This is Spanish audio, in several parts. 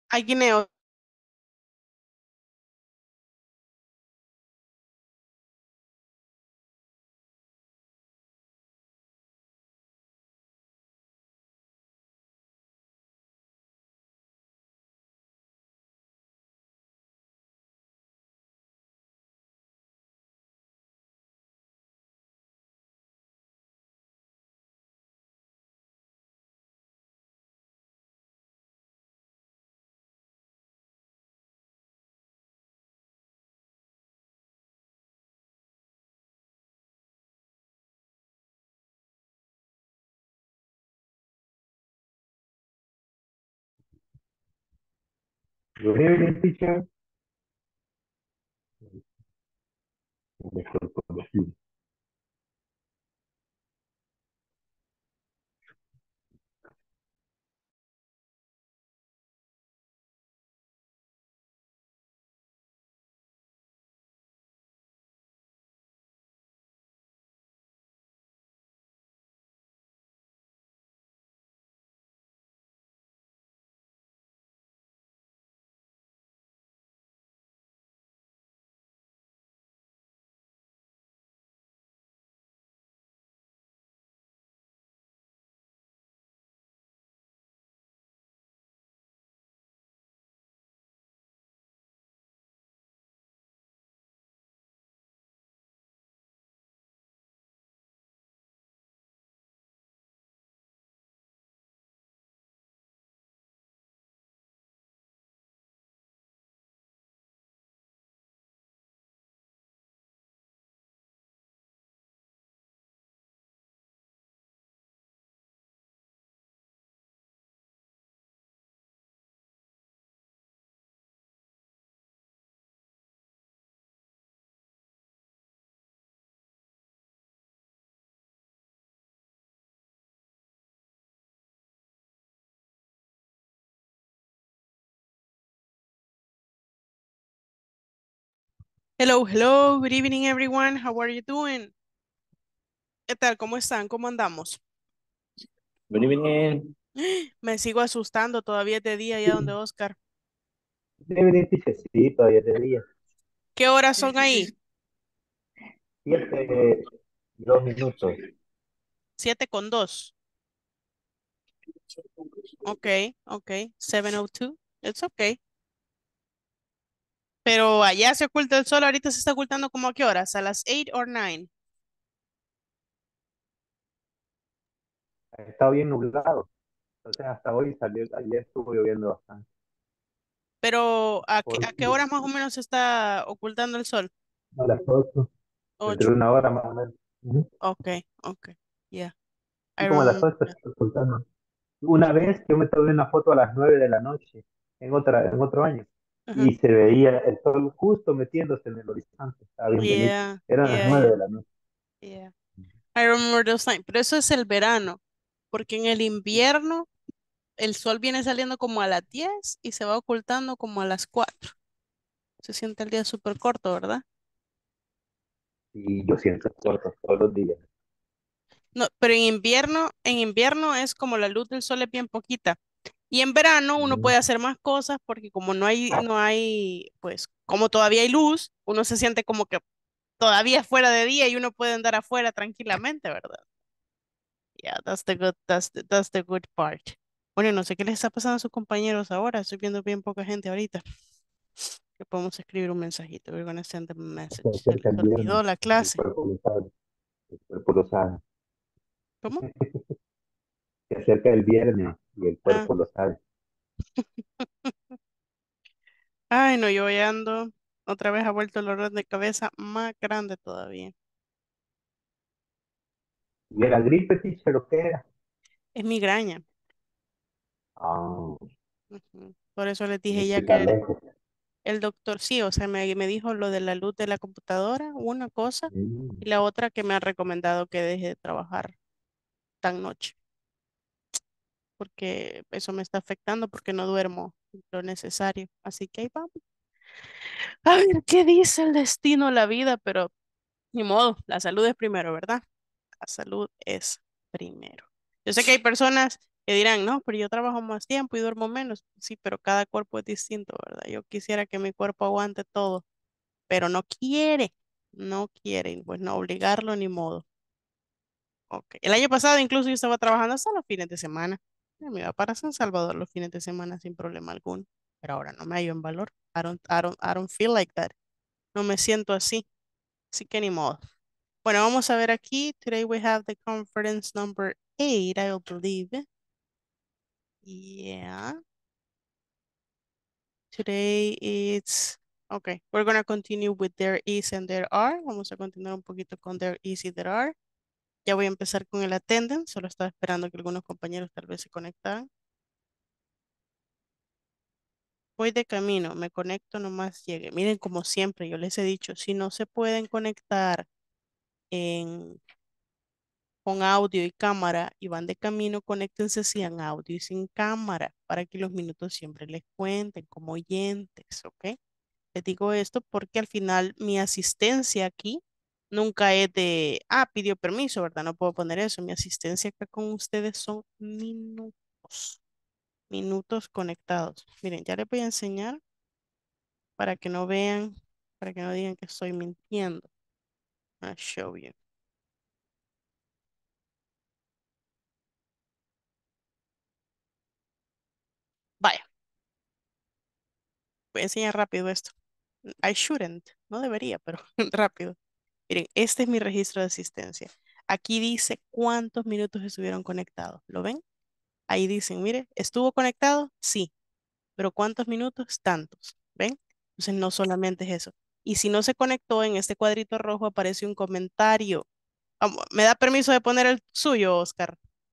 Hay guineo. Good evening, teacher. Hello, hello. Good evening, everyone. How are you doing? ¿Qué tal? ¿Cómo están? ¿Cómo andamos? Good evening. Me sigo asustando. Todavía es de día allá donde Oscar. Good evening, teacher. Sí, todavía te día. ¿Qué horas son ahí? 7, 2 minutos. 7:02. Ok, ok. 7:02. It's okay. Pero allá se oculta el sol. Ahorita se está ocultando como a qué horas? ¿A las 8 o 9? Ha estado bien nublado. Entonces, hasta hoy salió, ayer estuvo lloviendo bastante. Pero ¿a qué Porque horas más o menos se está ocultando el sol? a las 8, dentro 8. de una hora más o menos. Ujú. Ok, ok. Yeah. I Y como a las remember 8 that. está ocultando. Una vez yo me tomé una foto a las 9 de la noche, en otro año, Ajá. y se veía el sol justo metiéndose en el horizonte. Estaba bien bonito. Yeah, Eran las yeah, 9 yeah, de la noche. yeah. I remember those times. Pero eso es el verano, porque en el invierno el sol viene saliendo como a las 10 y se va ocultando como a las 4. Se siente el día súper corto, ¿verdad? Y yo siento cortos todos los días. No, pero en invierno es como la luz del sol es bien poquita. Y en verano uno Mm. puede hacer más cosas porque como pues como todavía hay luz, uno se siente como que todavía es fuera de día y uno puede andar afuera tranquilamente, ¿verdad? Yeah, that's the good part. Bueno, no sé qué les está pasando a sus compañeros ahora. Estoy viendo bien poca gente ahorita. Le podemos escribir un mensajito. We're gonna send them a Se message. Se les acerca el viernes olvidó la y el clase. cuerpo lo sabe, el cuerpo lo sabe. ¿Cómo? Se acerca el viernes y el Ah, cuerpo lo sabe. ay, no, yo ya ando. Otra vez ha vuelto el dolor de cabeza más grande todavía. Y era gripe, teacher, lo que era. Es migraña. Ah, Ujú. Por eso les dije tienes ya que estar que lejos. el doctor sí, o sea, me dijo lo de la luz de la computadora, una cosa, Mm. y la otra que me ha recomendado que deje de trabajar tan noche, porque eso me está afectando porque no duermo lo necesario. Así que ahí vamos. A ver qué dice el destino, la vida, pero ni modo, la salud es primero, ¿verdad? La salud es primero. Yo sé que hay personas Que dirán, no, pero yo trabajo más tiempo y duermo menos. Sí, pero cada cuerpo es distinto, ¿verdad? Yo quisiera que mi cuerpo aguante todo, pero no quiere, no quiere, y pues no obligarlo ni modo. Ok. El año pasado incluso yo estaba trabajando hasta los fines de semana. Ya me iba para San Salvador los fines de semana sin problema alguno. Pero ahora no me hallo en valor. I don't feel like that. No me siento así. Así que ni modo. Bueno, vamos a ver aquí. Today we have the conference number 8, I believe. Yeah. Today it's... Okay, we're gonna continue with there is and there are. Vamos a continuar un poquito con there is y there are. Ya voy a empezar con el attendance. Solo estaba esperando que algunos compañeros tal vez se conectaran. Voy de camino, me conecto nomás llegue. Miren, como siempre, yo les he dicho, si no se pueden conectar en, con audio y cámara y van de camino, conéctense sin audio y sin cámara para que los minutos siempre les cuenten como oyentes, ¿ok? Les digo esto porque al final mi asistencia aquí nunca es de, pidió permiso, ¿verdad? No puedo poner eso. Mi asistencia acá con ustedes son minutos, minutos conectados. Miren, ya les voy a enseñar para que no vean, para que no digan que estoy mintiendo. I'll show you. Vaya, voy a enseñar rápido esto. I shouldn't, no debería, pero rápido. Miren, este es mi registro de asistencia. Aquí dice cuántos minutos estuvieron conectados. ¿Lo ven? Ahí dicen, mire, ¿estuvo conectado? Sí, pero ¿cuántos minutos? Tantos. ¿Ven? Entonces no solamente es eso. Y si no se conectó, en este cuadrito rojo aparece un comentario. ¿Me da permiso de poner el suyo, Oscar?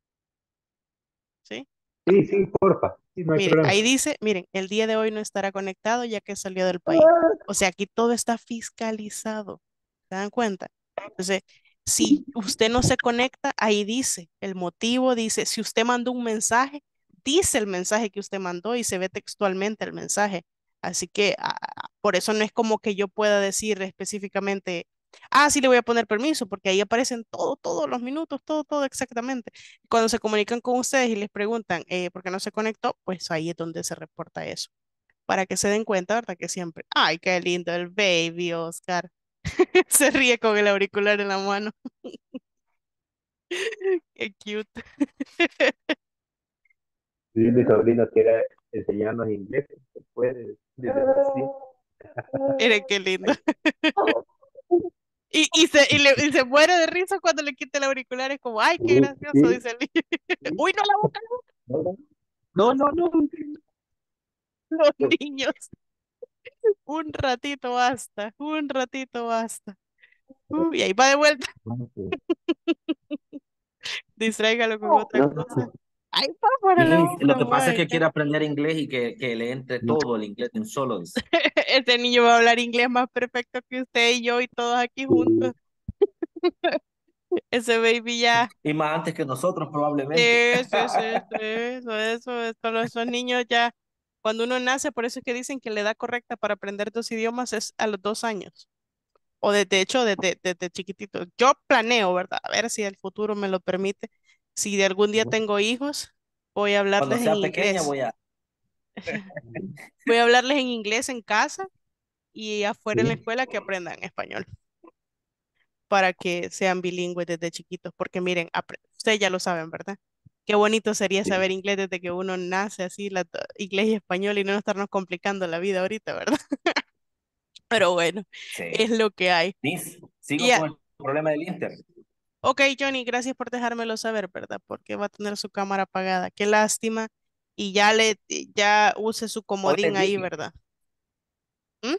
¿Sí? Sí, sí, porfa, sí, no hay Miren, problema. ahí dice, miren, el día de hoy no estará conectado ya que salió del país. O sea, aquí todo está fiscalizado. ¿Se dan cuenta? Entonces, si usted no se conecta, ahí dice el motivo, dice, si usted mandó un mensaje, dice el mensaje que usted mandó y se ve textualmente el mensaje. Así que por eso no es como que yo pueda decir específicamente, sí le voy a poner permiso, porque ahí aparecen todos los minutos, todo exactamente. Cuando se comunican con ustedes y les preguntan por qué no se conectó, pues ahí es donde se reporta eso. Para que se den cuenta, ¿verdad? Que siempre, ay, qué lindo el baby, Oscar. Se ríe con el auricular en la mano. Qué cute. Sí, mi sobrino quiere enseñarnos inglés, se puede, dice, sí. Miren qué lindo. Y se muere de risa cuando le quita el auricular. Es como, ay, qué gracioso, Sí, dice el niño. sí, Uy, no la boca, no, no, no, no, no. los niños. Un ratito basta, un ratito basta. Y ahí va de vuelta. Distráigalo con otra No, cosa. Ahí va para la Y lo boca, que pasa es que vaya. quiere aprender inglés y que le entre todo el inglés de un solo. Dice. Este niño va a hablar inglés más perfecto que usted y yo y todos aquí juntos. Ese baby ya. Y más antes que nosotros, probablemente. Esos niños ya, cuando uno nace, por eso es que dicen que la edad correcta para aprender dos idiomas es a los 2 años. O de hecho, desde chiquitito. Yo planeo, ¿verdad? A ver si el futuro me lo permite. Si de algún día tengo hijos, voy a Cuando hablarles en sea pequeña inglés. voy a... Voy a hablarles en inglés en casa y afuera en la Sí, escuela que aprendan español para que sean bilingües desde chiquitos, porque miren, ustedes ya lo saben, ¿verdad? Qué bonito sería sí, saber inglés desde que uno nace así, inglés y español y no estarnos complicando la vida ahorita, ¿verdad? Pero bueno, es sí. lo que hay. Sí, Y sigo ya, con el problema del Inter. ok, Johnny, gracias por dejármelo saber, ¿verdad? Porque va a tener su cámara apagada. Qué lástima. Y ya use su Hoy les comodín ahí, dije, ¿verdad? ¿Mm?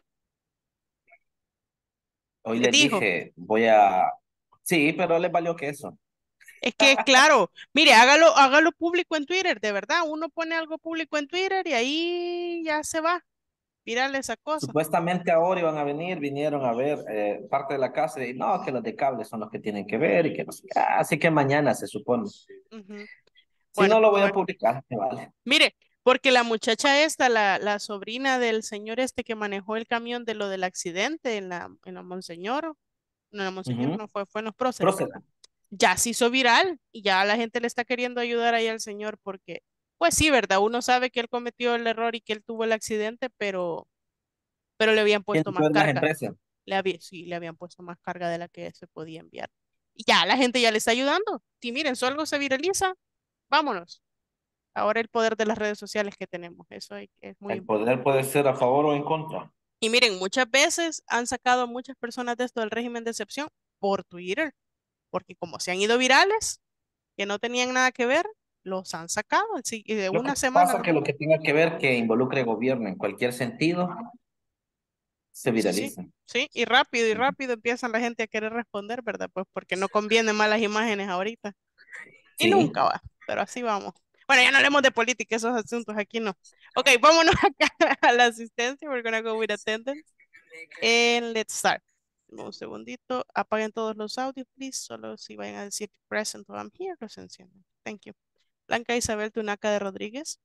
hoy Les les dijo. dije, voy a... Sí, pero les valió queso. Es que, claro, mire, hágalo público en Twitter, de verdad. Uno pone algo público en Twitter y ahí ya se va. Mírale esa cosa. Supuestamente ahora iban a venir, vinieron a ver parte de la casa y no, que los de cable son los que tienen que ver y que no sé qué. Así que mañana se supone. Ujú. Si Bueno, no lo voy a bueno. publicar, me vale. Mire, porque la muchacha esta, la sobrina del señor este que manejó el camión de lo del accidente en la Monseñor, no en la Monseñor, Ujú. no fue en los próceres, Proceda. ¿verdad? ya se hizo viral y ya la gente le está queriendo ayudar ahí al señor porque, pues sí, ¿verdad? Uno sabe que él cometió el error y que él tuvo el accidente, pero le habían puesto Tienen que más ver las carga. empresas. Sí, le habían puesto más carga de la que se podía enviar. Y ya la gente ya le está ayudando. Si miren, si algo se viraliza, vámonos. Ahora el poder de las redes sociales que tenemos, es muy El importante. poder puede ser a favor o en contra. Y miren, muchas veces han sacado a muchas personas de esto del régimen de excepción por Twitter, porque como se han ido virales, que no tenían nada que ver, los han sacado sí, y de Lo que una semana pasa que nomás. lo que tenga que ver que involucre gobierno en cualquier sentido se Sí, sí, viraliza. sí, y rápido empiezan la gente a querer responder, ¿verdad? Pues porque no conviene malas imágenes ahorita. Y Sí. nunca va, pero así vamos. Bueno, ya no hablemos de política, esos asuntos aquí no. Ok, vámonos acá a la asistencia. We're gonna go with attendance. And let's start. Dame un segundito. Apaguen todos los audios, please. Solo si vayan a decir present o I'm here, los encienden. Thank you. Blanca Isabel Tunaca de Rodríguez.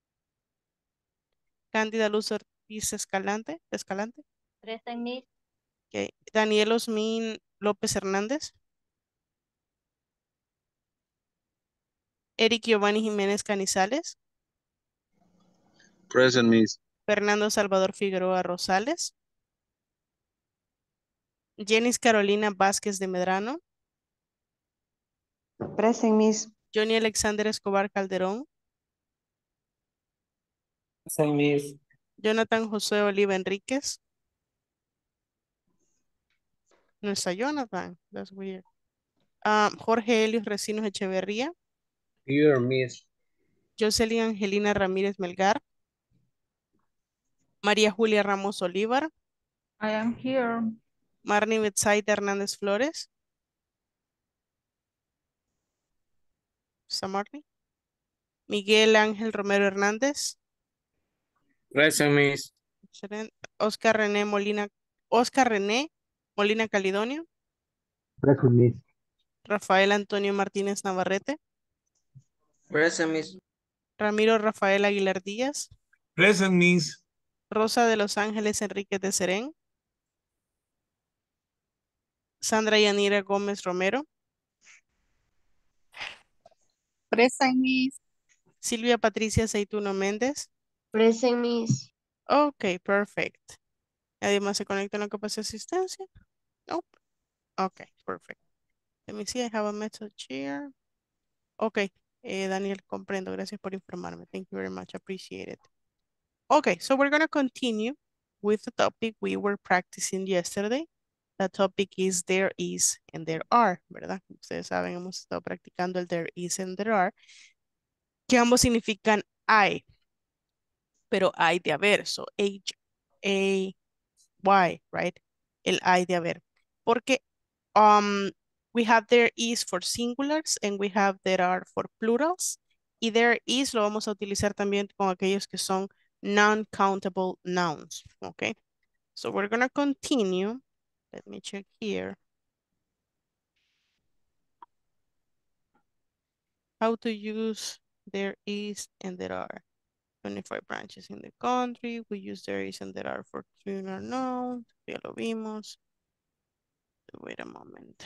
Cándida Luz Ortiz Escalante. Present, Miss. Okay. Daniel Osmin López Hernández. Eric Giovanni Jiménez Canizales. Present, Miss. Fernando Salvador Figueroa Rosales. Jenis Carolina Vázquez de Medrano. Present, Miss. Johnny Alexander Escobar Calderón. Present, Miss. Jonathan José Oliva Enríquez. No está Jonathan. That's weird. Jorge Helios Recinos Echeverría. Here, Miss. Jocelyn Angelina Ramírez Melgar. María Julia Ramos Olivar. I am here. Marnie Betsaida Hernández Flores. ¿Está Marnie? Miguel Ángel Romero Hernández. Present, Miss. Excelente. Oscar René Molina Calidonio. Present, Miss. Rafael Antonio Martínez Navarrete. Present, Miss. Ramiro Rafael Aguilar Díaz. Present, Miss. Rosa de los Ángeles Enríquez de Serén. Sandra Yanira Gómez Romero. Present, Miss. Silvia Patricia Aceituno Méndez. Present, Miss. Ok, perfect. ¿Nadie más se conecta en lo que pasa asistencia? Nope. Ok, perfect. Let me see, I have a message here. Ok, Daniel, comprendo. Gracias por informarme. Thank you very much. Appreciate it. Okay, so we're going to continue with the topic we were practicing yesterday. The topic is there is and there are, ¿verdad? Ustedes saben, hemos estado practicando el there is and there are, que ambos significan hay, pero hay de haber. So H-A-Y, right? El hay de haber. Porque we have there is for singulars and we have there are for plurals. Y there is lo vamos a utilizar también con aquellos que son non-countable nouns, okay? So we're gonna continue. Let me check here. How to use there is and there are. 25 branches in the country. We use there is and there are for plural nouns. Ya lo vimos. Wait a moment.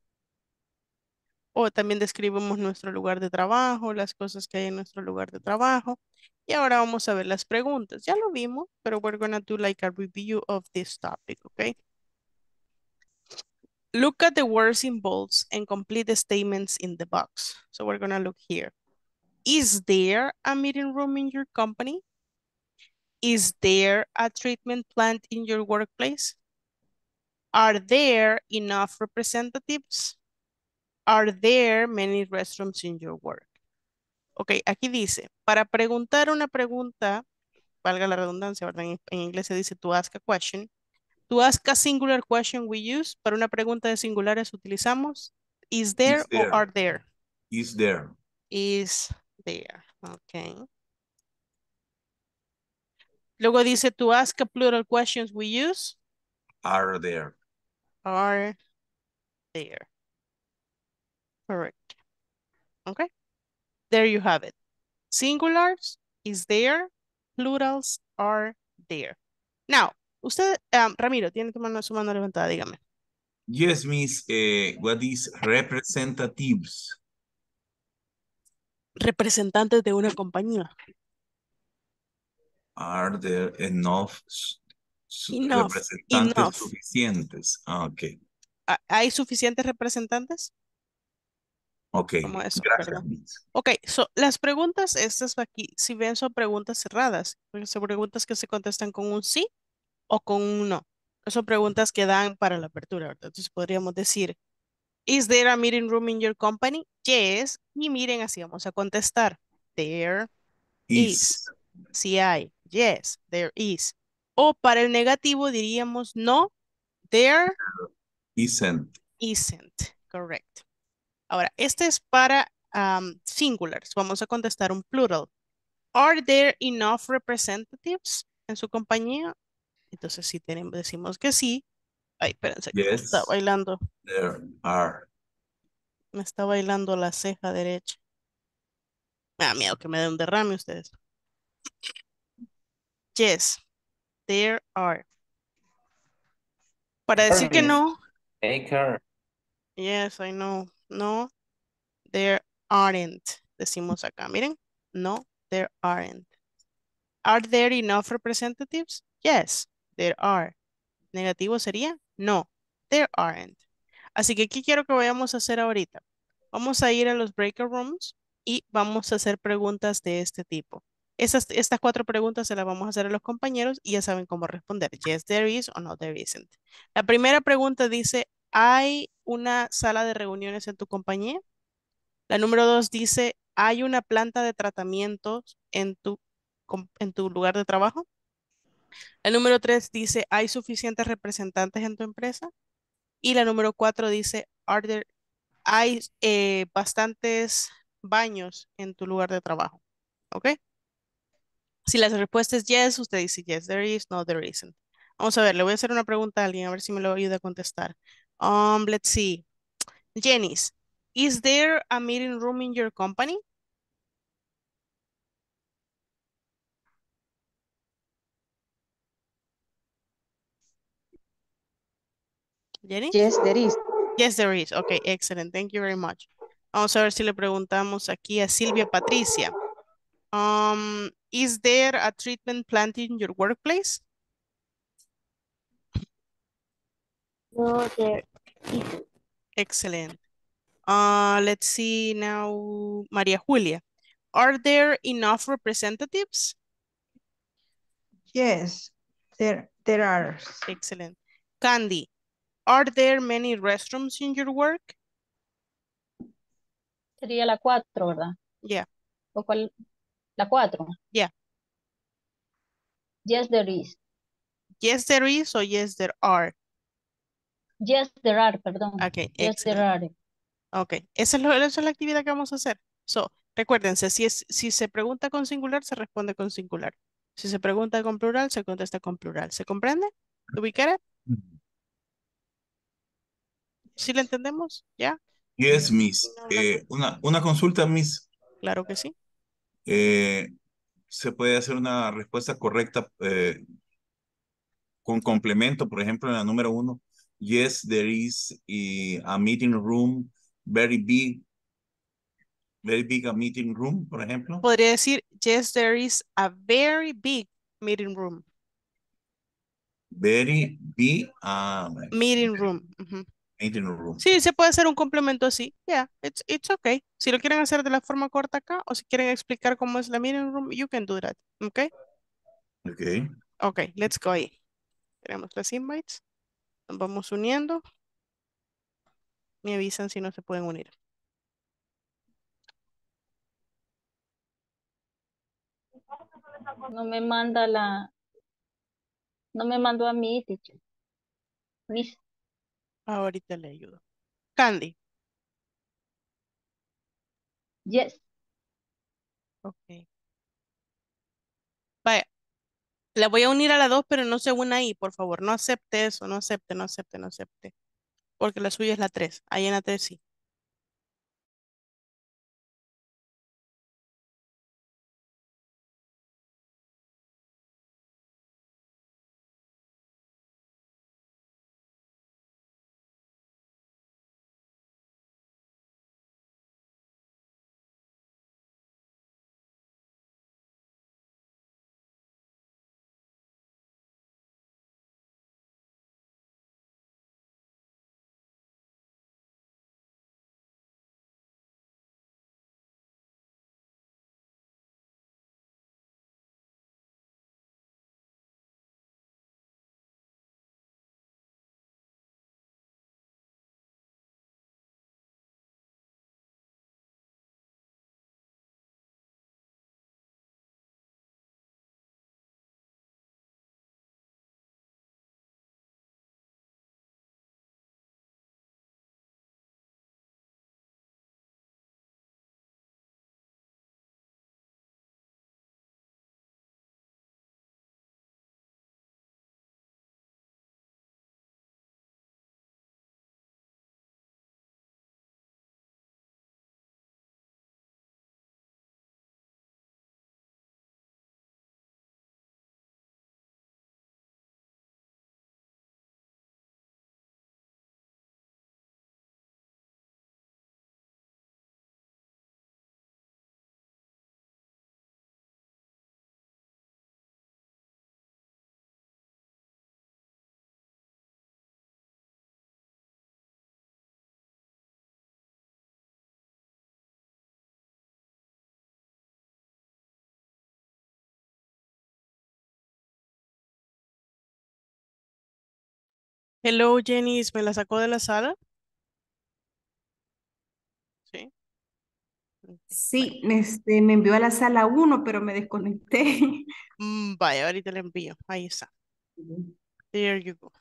O también describimos nuestro lugar de trabajo, las cosas que hay en nuestro lugar de trabajo. Y ahora vamos a ver las preguntas. Ya lo vimos, pero we're gonna do like a review of this topic, okay? Look at the words in bolds and complete the statements in the box. So we're gonna look here. Is there a meeting room in your company? Is there a treatment plant in your workplace? Are there enough representatives? Are there many restrooms in your work? Ok, aquí dice, para preguntar una pregunta, valga la redundancia, ¿verdad? En inglés se dice to ask a question. To ask a singular question we use. Para una pregunta de singulares utilizamos is there Is o there. are there? Is there. Is there. Ok. Luego dice to ask a plural questions we use Are there. are there. Correct. Okay. There you have it. Singulars is there. Plurals are there. Now, usted, Ramiro, tiene su mano levantada, dígame. Yes, Miss. What is representatives? Representantes de una compañía. Are there enough Enough. representantes Enough. suficientes? Ah, ok. ¿Hay suficientes representantes? Ok. Como eso, Gracias, ¿verdad? Miss. Ok, las preguntas, estas aquí, si ven, son preguntas cerradas, porque son preguntas que se contestan con un sí o con un no. Son preguntas que dan para la apertura, ¿verdad? Entonces podríamos decir, ¿Is there a meeting room in your company? Yes. Y miren, así vamos a contestar. There is. Is. Si hay. Yes, there is. O para el negativo diríamos no, there Isn't. isn't. Correct. Ahora, este es para singulars. Vamos a contestar un plural. Are there enough representatives en su compañía? Entonces, si tenemos, decimos que sí. Ay, espérense que Yes, there are. me está bailando la ceja derecha. Me da miedo que me dé un derrame ustedes. Yes, there are. Para decir que Miss. no, Baker. yes, I know. No, there aren't. Decimos acá, miren. No, there aren't. Are there enough representatives? Yes, there are. Negativo sería no, there aren't. Así que, ¿qué quiero que vayamos a hacer ahorita? Vamos a ir a los breakout rooms y vamos a hacer preguntas de este tipo. Estas 4 preguntas se las vamos a hacer a los compañeros y ya saben cómo responder. Yes, there is o no, there isn't. La primera pregunta dice, ¿hay una sala de reuniones en tu compañía? La número 2 dice, ¿hay una planta de tratamientos en tu lugar de trabajo? La número 3 dice, ¿hay suficientes representantes en tu empresa? Y la número 4 dice, hay bastantes baños en tu lugar de trabajo. ¿Ok? Si la respuesta es yes, usted dice yes, there is, no, there isn't. Vamos a ver, le voy a hacer una pregunta a alguien, a ver si me lo ayuda a contestar. Let's see. Janice, is there a meeting room in your company? Jenny? Yes, there is. Yes, there is. Okay, excellent. Thank you very much. Vamos a ver si le preguntamos aquí a Silvia Patricia. Is there a treatment plant in your workplace? No, there isn't. Excellent. Let's see now, Maria Julia. Are there enough representatives? Yes, there are. Excellent. Candy, are there many restrooms in your work? Sería la 4, ¿verdad? Yeah, ¿O cuál? La 4. yeah. Yes, there is. Yes, there is, or yes, there are. Yes, there are, perdón. Okay, Yes, there excellent. are. Ok, esa es la actividad que vamos a hacer. So, recuérdense, si se pregunta con singular, se responde con singular. Si se pregunta con plural, se contesta con plural. ¿Se comprende? ¿Do we get it? ¿Sí le entendemos? ¿Ya? Yes, Miss. Una consulta, Miss. Claro que sí. Se puede hacer una respuesta correcta con complemento, por ejemplo, en la número 1. Yes, there is a meeting room, very big a meeting room, por ejemplo. Podría decir, yes, there is a very big meeting room. Very big Meeting room. Ujú. meeting room. Sí, se puede hacer un complemento así. Yeah, it's okay. Si lo quieren hacer de la forma corta acá o si quieren explicar cómo es la meeting room, you can do that. Okay? Okay. Okay, let's go ahí. Tenemos las invites. Nos vamos uniendo. Me avisan si no se pueden unir. No me manda no me mandó a mí, teacher. Miss, Ahorita le ayudo. Candy. yes. Ok. Vaya, la voy a unir a las dos, pero no se una ahí, por favor. No acepte eso, no acepte, no acepte, no acepte. Porque la suya es la 3. Ahí en la 3 sí. Hello, Jenny, ¿me la sacó de la sala? Sí. Ok, vaya. Sí, me envió a la sala 1, pero me desconecté. Vaya, ahorita le envío. Ahí está. There you go.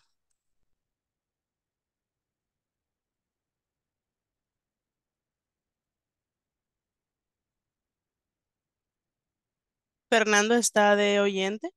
Fernando está de oyente.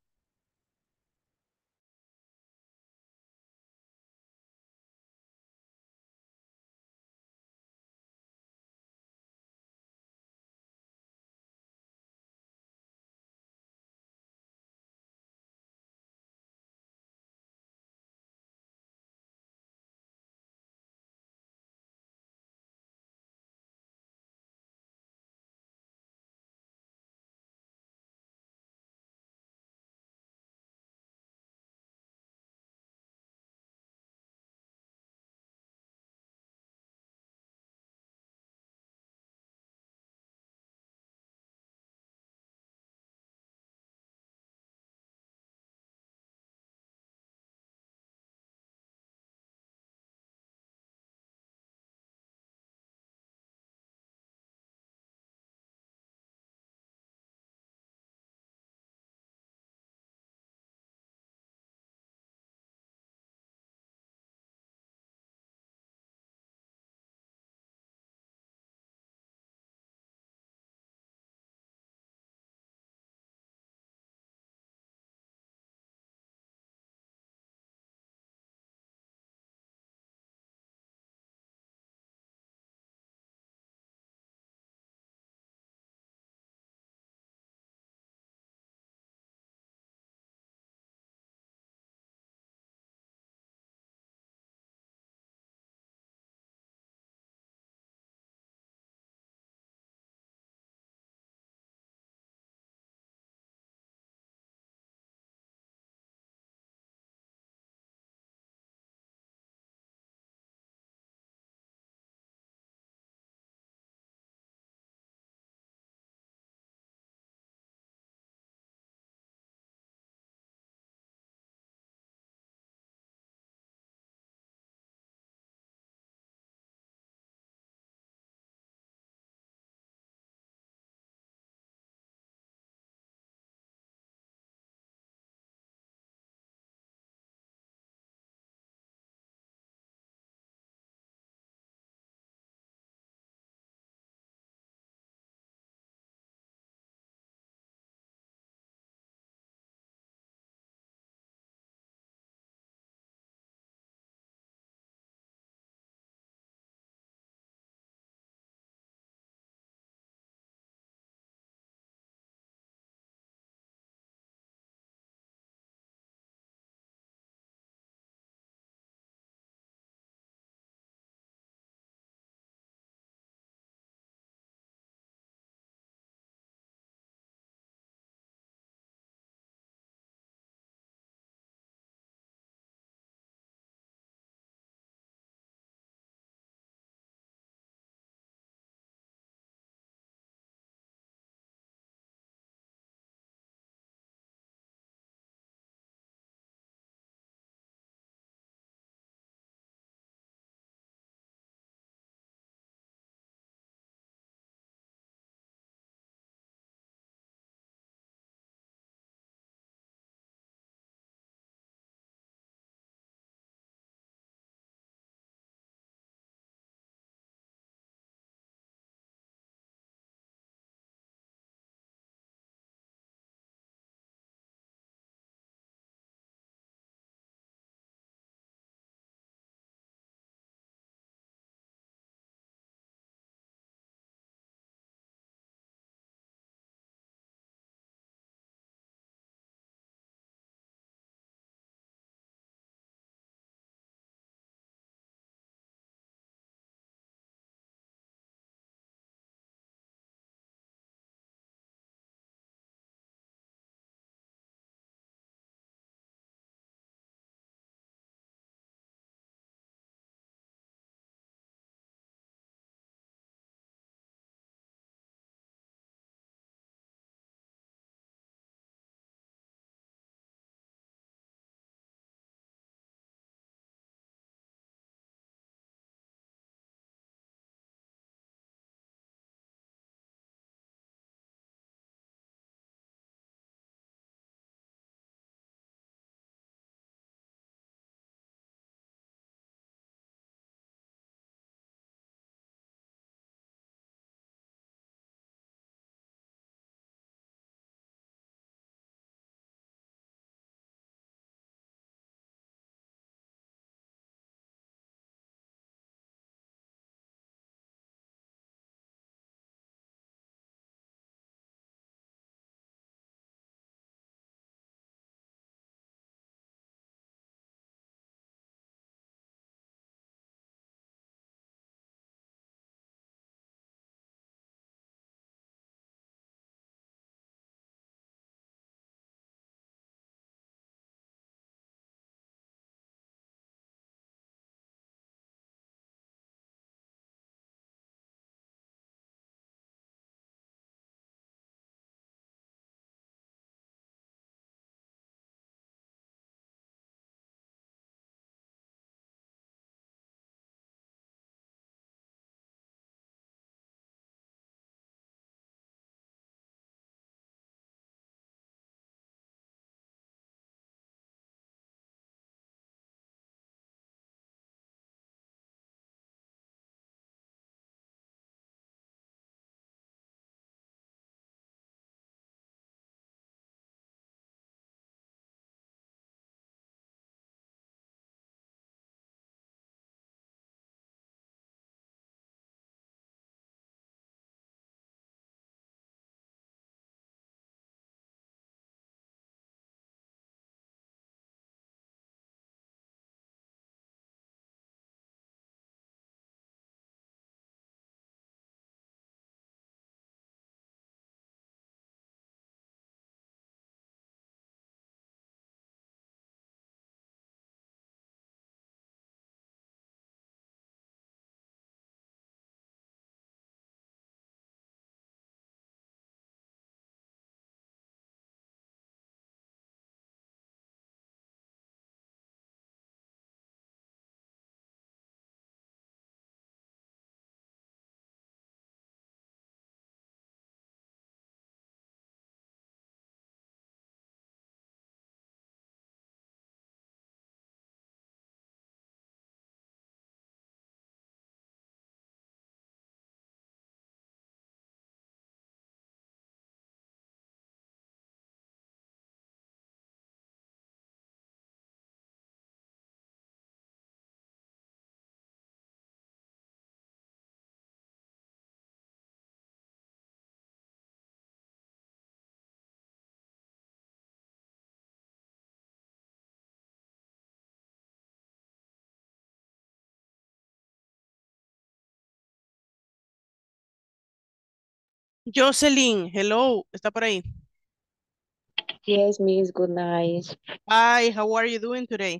Jocelyn, hello, está por ahí. Yes, Miss. Good night. Hi, how are you doing today?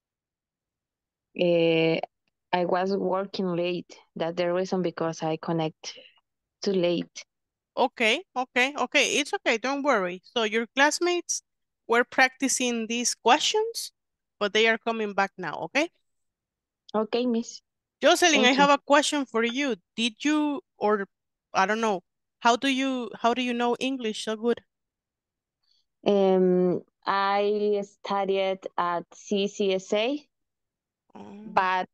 I was working late. That's the reason because I connect too late. Okay, it's okay, don't worry. So your classmates were practicing these questions, but they are coming back now, okay? Okay, Miss. Jocelyn, I Thank you. have a question for you. Did you, or I don't know, how do you know English so good? I studied at CCSA, Oh, but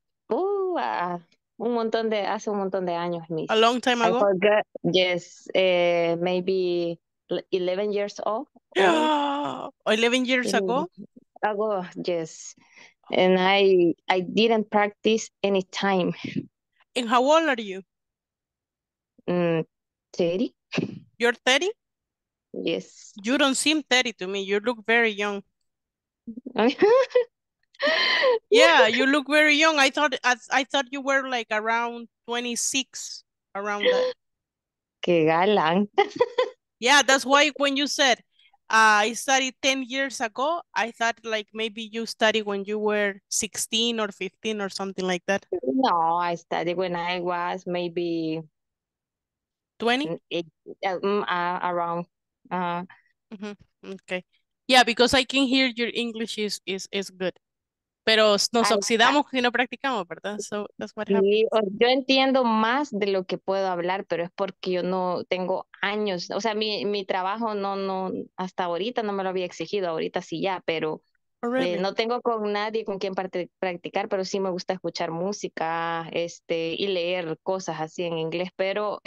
hace un montón de años, a Miss. long time I ago? forgot. Yes, maybe 11 years old. 11 years Mm, ago? Ago, yes. And I didn't practice any time. And how old are you? Mm, 30? You're 30? Yes. You don't seem 30 to me. You look very young. Yeah, you look very young. I thought you were like around 26, around that. Qué galán. Yeah, that's why when you said I studied 10 years ago, I thought like maybe you studied when you were 16 or 15 or something like that. No, I studied when I was maybe 20? eight, around. Uh, Okay. Yeah, because I can hear your English is good. Pero nos I, oxidamos y no practicamos, ¿verdad? So that's what happened. sí, yo entiendo más de lo que puedo hablar, pero es porque yo no tengo años. O sea, mi trabajo no, hasta ahorita no me lo había exigido, ahorita sí ya, pero Oh, really? no tengo con nadie con quien practicar, pero sí me gusta escuchar música, y leer cosas así en inglés, pero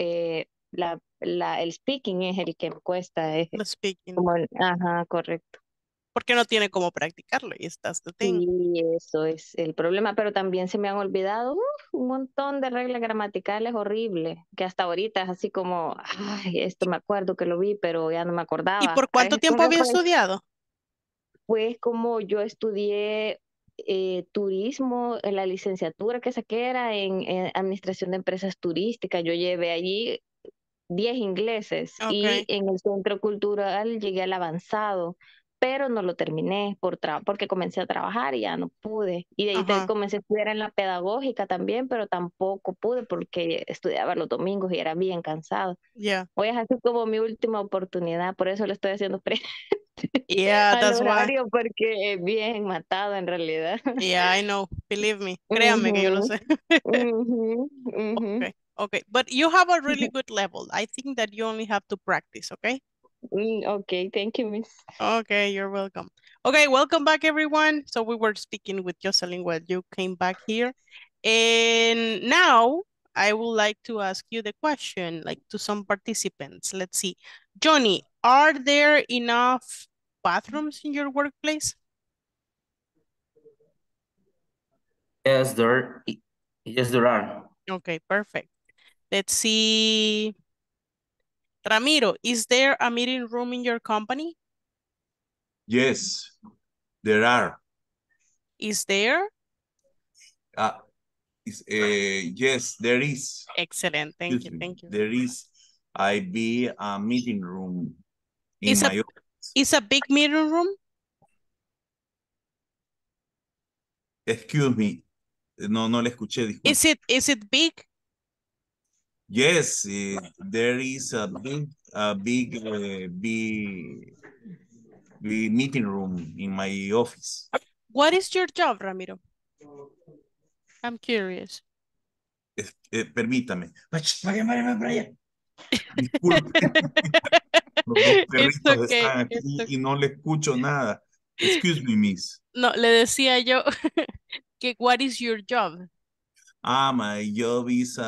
el speaking es el que me cuesta, es The speaking. como, ajá, correcto. Porque no tiene cómo practicarlo y that's the thing. Sí, eso es el problema, pero también se me han olvidado un montón de reglas gramaticales horribles, que hasta ahorita es así como, ay, esto me acuerdo que lo vi, pero ya no me ¿Y acordaba. por cuánto tiempo había Pues, estudiado? pues como yo estudié turismo, en la licenciatura que saqué era en administración de empresas turísticas, yo llevé allí 10 ingleses y Okay, en el centro cultural llegué al avanzado, pero no lo terminé porque comencé a trabajar y ya no pude. Y de ahí ajá, comencé a estudiar en la pedagógica también, pero tampoco pude porque estudiaba los domingos y era bien cansado. yeah. Hoy es así como mi última oportunidad, por eso le estoy haciendo frente Yeah, al that's why. horario porque es bien matado en realidad. Yeah, I know. Believe me. Créame que yo lo Ujú, sé. ujú, ujú. Okay. But you have a really good level. I think that you only have to practice, okay? Okay, thank you, Miss. Okay, you're welcome. Okay, welcome back, everyone. So we were speaking with Jocelyn while you came back here. And now I would like to ask you the question, like to some participants. Let's see. Johnny, are there enough bathrooms in your workplace? Yes, there are. Okay, perfect. Let's see. Ramiro, is there a meeting room in your company? Yes, there are. Is there? Yes, there is. Excellent. Thank you. Excuse me. Thank you. There is. I be a meeting room in Is a my office. is a big meeting room? Excuse me. No le escuché, disculpe. Is it big? Yes, there is a big meeting room in my office. What is your job, Ramiro? I'm curious. Permítame. Vaya, para allá. Disculpe. Los dos It's perritos okay. están It's aquí okay. y no le escucho nada. Excuse me, miss. No, le decía yo que what is your job? My job is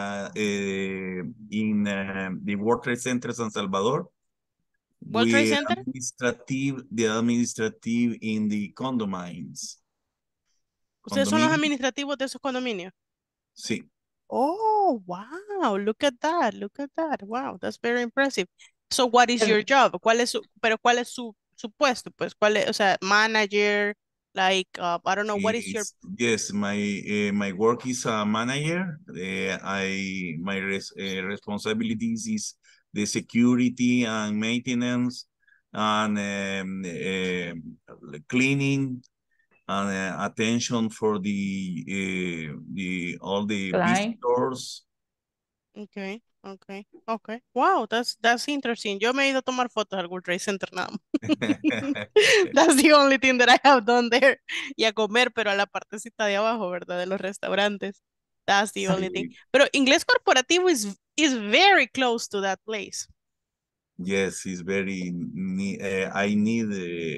in the World Trade Center San Salvador. World Trade Center? The administrative in the condominiums. ¿Ustedes son los Condominium? administrativos de esos condominios? Sí. Oh, wow. Look at that. Look at that. Wow, that's very impressive. So what is your job? ¿Cuál es su puesto? Pues, ¿cuál es, o sea, manager, Like, I don't know, what is your... Yes, my work is a manager. My responsibilities is the security and maintenance and cleaning and attention for the all the Client. visitors. Okay, okay, okay. Wow, that's interesting. Yo me he ido a tomar fotos al World Trade Center nada más. That's the only thing that I have done there. Y a comer, pero a la partecita de abajo, ¿verdad? De los restaurantes. That's the only thing. Sí. Pero inglés corporativo is very close to that place. Yes, it's very. I need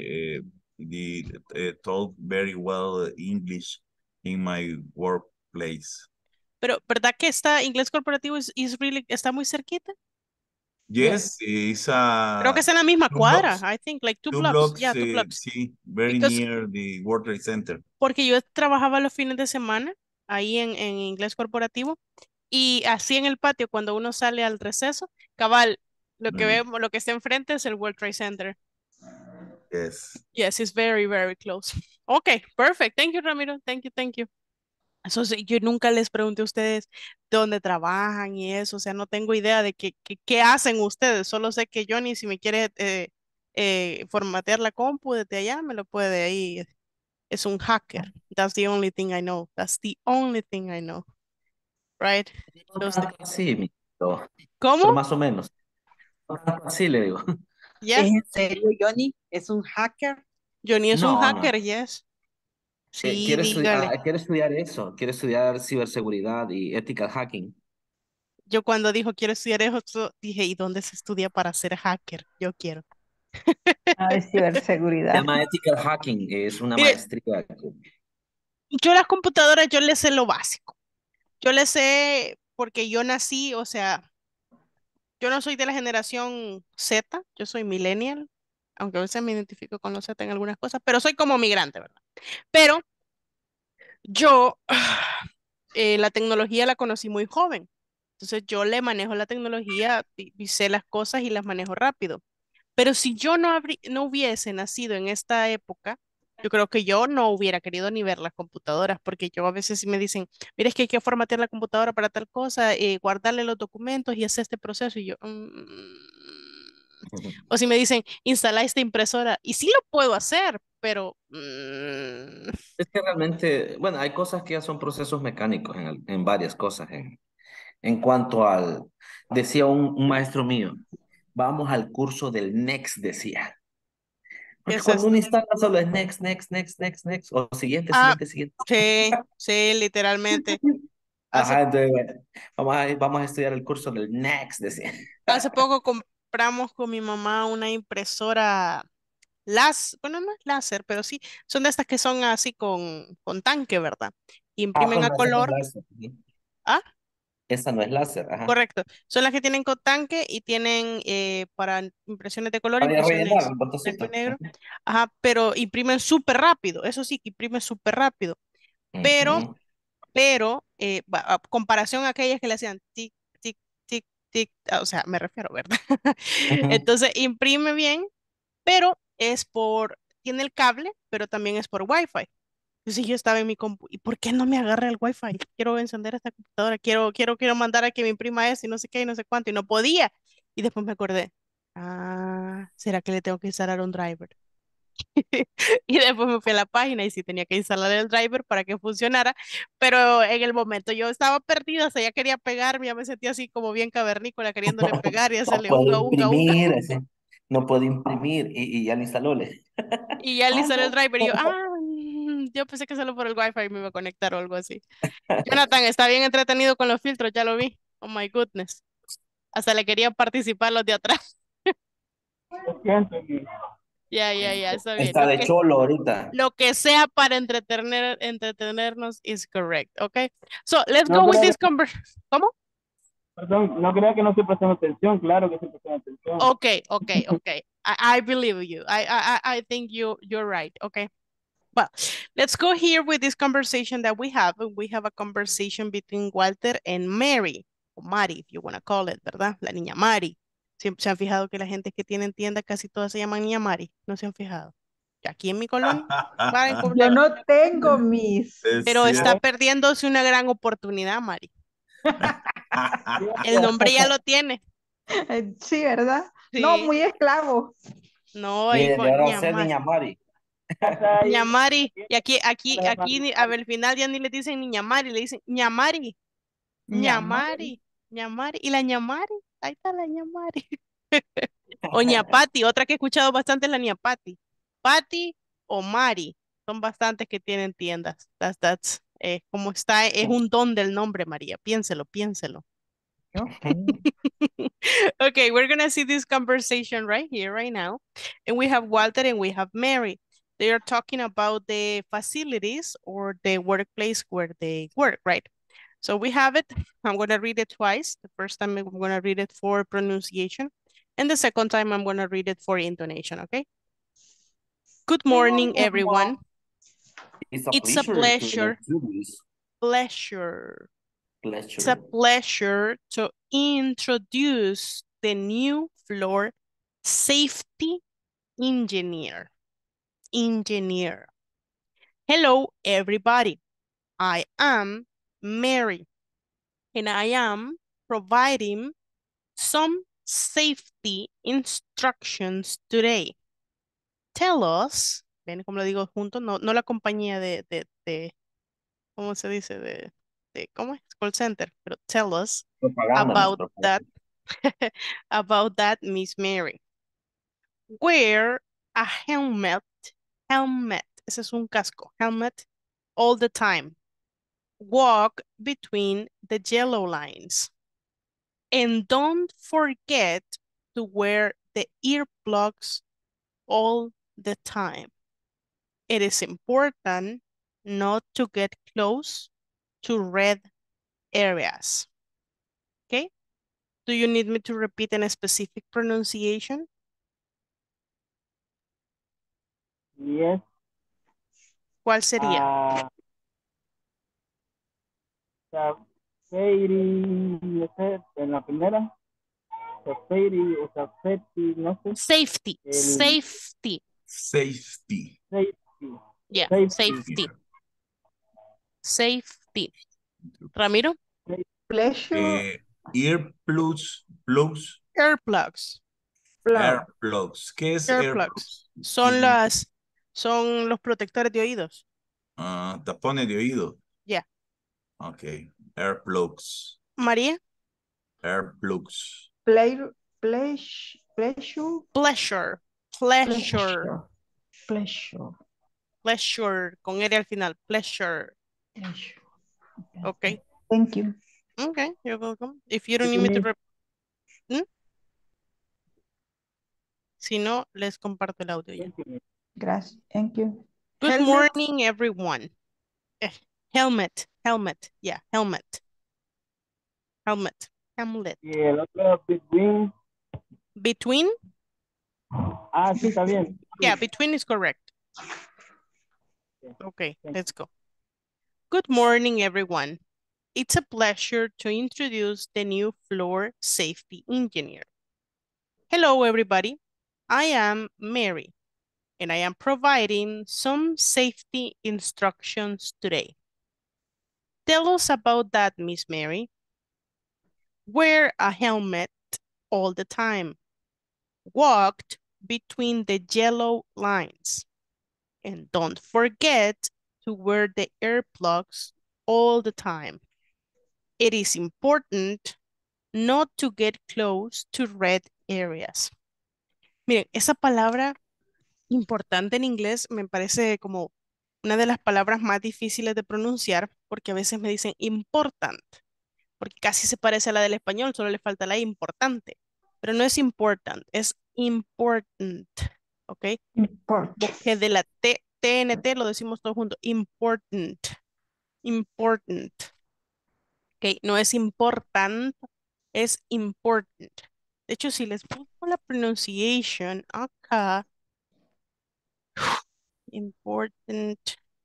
the talk very well English in my workplace. Pero, ¿verdad que está inglés corporativo está muy cerquita? Yes, it's Creo que está en la misma two cuadra. blocks. I think like two Two blocks. blocks, Yeah, 2 blocks. sí, very Because near the World Trade Center. porque yo trabajaba los fines de semana ahí en inglés corporativo y así en el patio cuando uno sale al receso, cabal, lo que vemos, lo que está enfrente es el World Trade Center. Yes. Yes, it's very, very close. Okay, perfect. Thank you, Ramiro. Thank you, thank you. Eso sí, yo nunca les pregunté a ustedes dónde trabajan y eso, o sea, no tengo idea de qué hacen ustedes, solo sé que Johnny, si me quiere formatear la compu desde allá, me lo puede ahí. Es un hacker. That's the only thing I know. That's the only thing I know. Right? Sí, ¿Cómo? pero más o menos. Sí, le digo. Yeah. ¿Es en serio, Johnny? ¿Es un hacker? Johnny es un No, hacker, no. yes. Sí, dígale. Quiere estudiar eso, quiere estudiar ciberseguridad y ethical hacking. Yo cuando dijo quiero estudiar eso, dije, ¿y dónde se estudia para ser hacker? Yo quiero. Ah, de Se ciberseguridad. llama ethical hacking, es una Mire, maestría. yo las computadoras, yo les sé lo básico. Yo les sé porque yo nací, o sea, yo no soy de la generación Z, yo soy millennial, aunque a veces me identifico con los Z en algunas cosas, pero soy como migrante, ¿verdad? Pero yo la tecnología la conocí muy joven. Entonces yo le manejo la tecnología y sé las cosas y las manejo rápido. Pero si yo no hubiese nacido en esta época, yo creo que yo no hubiera querido ni ver las computadoras, porque yo a veces sí me dicen, mira, es que hay que formatear la computadora para tal cosa, guardarle los documentos y hacer este proceso. Y yo, o si me dicen, instala esta impresora, y sí lo puedo hacer, pero Es que realmente, bueno, hay cosas que ya son procesos mecánicos en varias cosas. En cuanto decía un maestro mío, vamos al curso del next, decía. ¿qué Porque es cuando uno esto? instala solo es next, next, next, next, next, o siguiente, Ah, siguiente, siguiente. sí, sí, literalmente. Hace, Ajá, entonces, bueno, vamos a estudiar el curso del next, decía. hace poco compramos con mi mamá una impresora bueno, no es láser, pero sí, son de estas que son así con tanque, ¿verdad? Y Ah, imprimen pues a no, esa no es color. láser. Ah, Esa no es láser, ajá. correcto. Son las que tienen con tanque y tienen para impresiones de color, Para rellenar impresiones el blanco y botecito. negro. Ajá, pero imprimen súper rápido. Eso sí, que imprimen súper rápido. Pero, Ujú. a comparación a aquellas que le hacían tic, tic, tic, tic, o sea, me refiero, ¿verdad? Ujú. Entonces, imprime bien, pero tiene el cable, pero también es por Wi-Fi. Entonces yo estaba en mi compu, ¿y por qué no me agarra el Wi-Fi? Quiero encender esta computadora, quiero mandar a que me imprima eso y no sé qué y no sé cuánto, y no podía. Y después me acordé, ¿será que le tengo que instalar un driver? Y después me fui a la página y sí tenía que instalar el driver para que funcionara, pero en el momento yo estaba perdida, o sea, ya quería pegarme, ya me sentía así como bien cavernícola, queriéndole pegar y No hacerle puedo uga, uga, uga. imprimir, no puedo imprimir y ya lo instaló. Y ya le instalé el No. driver y yo, yo pensé que solo por el Wi-Fi me iba a conectar o algo así. Jonathan está bien entretenido con los filtros, ya lo vi. Oh my goodness. Hasta le querían participar los de atrás. Ya, está bien. Está de cholo ahorita. Lo que sea para entretenernos is correct, okay? So, let's No go with crea this que, conversation. ¿Cómo? perdón, no crea que no estoy prestando atención, claro que estoy prestando atención. Okay. I believe you. I think you're right, okay? Well, let's go here with this conversation that we have. We have a conversation between Walter and Mary, o Mari, if you want to call it, ¿verdad? La niña Mari. Siempre se han fijado que la gente que tienen tienda casi todas se llaman niña Mari. ¿No se han fijado? Aquí en mi colonia va a Yo encontrar. no tengo mis. Es Pero está cierto. perdiéndose una gran oportunidad, Mari. El Ya, nombre ya lo tiene. Sí, ¿verdad? No, Sí. muy esclavo. No, ahí Mire, de con ahora va a ser ñamar. Niña Mari. está ahí. Ñamari. Y aquí, Vale, a ver, al final ya ni le dicen ni ñamari, le dicen ñamari. Ñamari. Ñamari. Ñamari. Y la ñamari. Ahí está la ñamari. O ñapati. Otra que he escuchado bastante es la ñapati. Pati o Mari. Son bastantes que tienen tiendas. Como está, es un don del nombre, María. Piénselo, piénselo. Ok. Okay, we're gonna see this conversation right here, right now. And we have Walter and we have Mary. They are talking about the facilities or the workplace where they work, right? So we have it. I'm gonna read it twice. The first time I'm gonna read it for pronunciation. And the second time I'm gonna read it for intonation, okay? Good morning, everyone. It's a pleasure. Pleasure. It's a pleasure to introduce the new floor safety engineer. Hello, everybody. I am Mary, and I am providing some safety instructions today. Tell us, ven como lo digo junto, no la compañía ¿cómo se dice? ¿Cómo es? Call center, pero tell us Propaganda, about that, about that, Miss Mary. Wear a helmet, ese es un casco, helmet, all the time. Walk between the yellow lines. And don't forget to wear the earplugs all the time. It is important not to get close to red areas. Okay? Do you need me to repeat a specific pronunciation? Yes. ¿Cuál sería? Safety, no sé, en la primera. Safety o safety, no sé. Safety. Safety. Safety. Safety. Yeah, Safety. safety. Ramiro? Pleasure. Earplugs. Plugs. Earplugs. Airplugs. ¿Qué es Earplugs. airplugs? Son los protectores de oídos. Tapones de oído. Yeah. Ok. Airplugs. María? Airplugs. Pleasure. Pleasure. Pleasure. Con R al final. Pleasure. Okay. Thank you. Okay, you're welcome. If you don't need me to Si no, les comparto el audio ya. Gracias. Thank you. Good Helmet. morning, everyone. Helmet. Yeah, helmet. Hamlet. Y el otro, between. Between? Sí, está bien. Yeah, between is correct. Okay, let's go. Good morning, everyone. It's a pleasure to introduce the new floor safety engineer. Hello, everybody. I am Mary, and I am providing some safety instructions today. Tell us about that, Miss Mary. Wear a helmet all the time. Walked between the yellow lines. And don't forget to wear the earplugs all the time. It is important not to get close to red areas. Miren, esa palabra importante en inglés me parece como una de las palabras más difíciles de pronunciar porque a veces me dicen important, porque casi se parece a la del español, solo le falta la importante, pero no es important, es important, ¿ok? Porque de la TNT lo decimos todos juntos, important, ¿ok? No es important, es important. De hecho, si les busco la pronunciation acá, important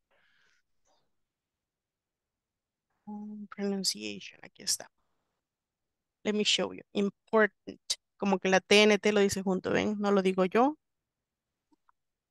pronunciation, aquí está. Let me show you. Important. Como que la TNT lo dice junto, ¿ven? No lo digo yo.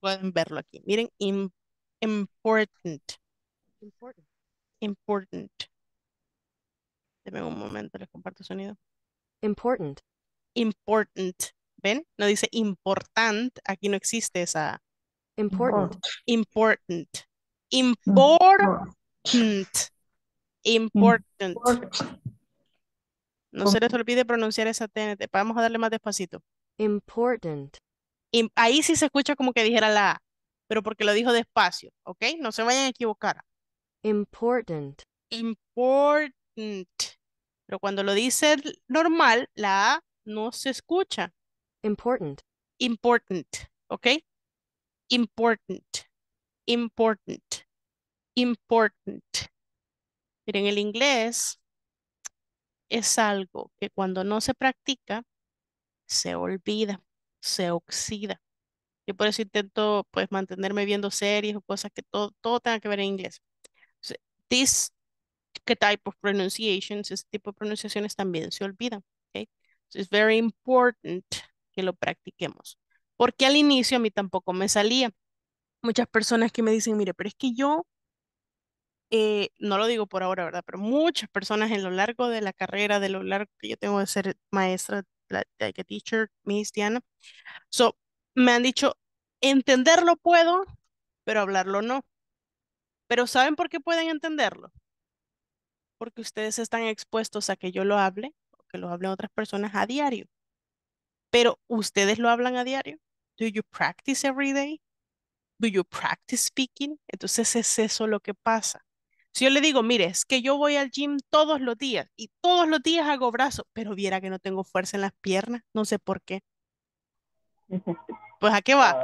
Pueden verlo aquí. Miren, important. Important. Important. Deme un momento, les comparto sonido. Important. Important. ¿Ven? No dice important. Aquí no existe esa. Important. Important. Important. Important. No se les olvide pronunciar esa TNT. Vamos a darle más despacito. Important. Ahí sí se escucha como que dijera la A, pero porque lo dijo despacio, ¿ok? No se vayan a equivocar. Important. Important. Pero cuando lo dice normal, la A no se escucha. Important. Important, ¿ok? Important. Important. Important. Miren, el inglés es algo que cuando no se practica, se olvida, se oxida. Yo por eso intento pues mantenerme viendo series o cosas que todo tenga que ver en inglés. So, this type of pronunciations, este tipo de pronunciaciones también se olvidan. ¿Ok? So it's very important que lo practiquemos. Porque al inicio a mí tampoco me salía. Muchas personas que me dicen, mire, pero es que yo, no lo digo por ahora, ¿verdad? Pero muchas personas en lo largo de la carrera, de lo largo que yo tengo de ser maestra, like a teacher, Miss Diana, so, me han dicho, entenderlo puedo, pero hablarlo no. Pero ¿saben por qué pueden entenderlo? Porque ustedes están expuestos a que yo lo hable o que lo hablen otras personas a diario. Pero ¿ustedes lo hablan a diario? Do you practice every day? Do you practice speaking? Entonces es eso lo que pasa. Si yo le digo, mire, es que yo voy al gym todos los días y todos los días hago brazos, pero viera que no tengo fuerza en las piernas, no sé por qué. Pues ¿a qué va? Ah,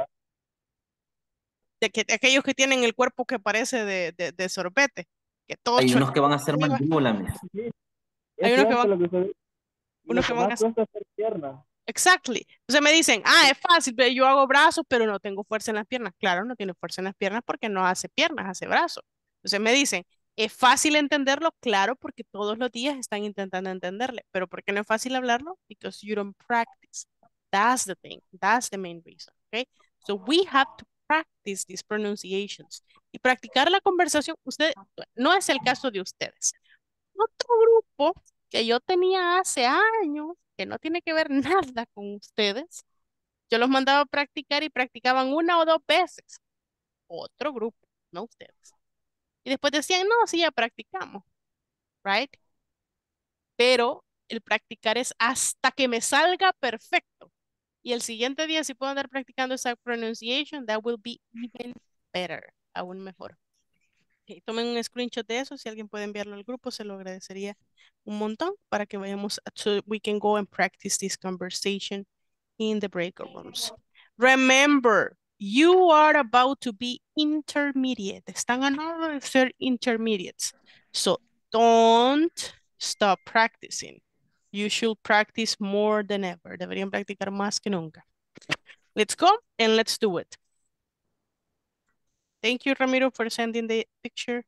De aquellos que tienen el cuerpo que parece de sorbete, que todo Hay unos chorrea que van a hacer arriba. mandíbula, miss. sí, Hay es cierto lo que usted dice. Y lo unos que que van más a cuesta es hacer piernas. Exactly. Entonces me dicen, es fácil, pero yo hago brazos, pero no tengo fuerza en las piernas. Claro, no tiene fuerza en las piernas porque no hace piernas, hace brazos. Entonces me dicen, ¿es fácil entenderlo? Claro, porque todos los días están intentando entenderle. Pero ¿por qué no es fácil hablarlo? Because you don't practice. That's the thing. That's the main reason. Okay? So we have to practice these pronunciations. Y practicar la conversación, usted, no es el caso de ustedes. Otro grupo que yo tenía hace años, que no tiene que ver nada con ustedes, yo los mandaba a practicar y practicaban una o dos veces. Otro grupo, no ustedes. Y después decían, no, sí, ya practicamos, right? Pero el practicar es hasta que me salga perfecto. Y el siguiente día, si puedo andar practicando esa pronunciation, that will be even better, aún mejor. Ok, tomen un screenshot de eso, si alguien puede enviarlo al grupo, se lo agradecería un montón para que vayamos, so we can go and practice this conversation in the breakout rooms. Remember, you are about to be intermediate. Están a nada de ser intermediates. So don't stop practicing. You should practice more than ever. Deberían practicar más que nunca. Let's go and let's do it. Thank you, Ramiro, for sending the picture.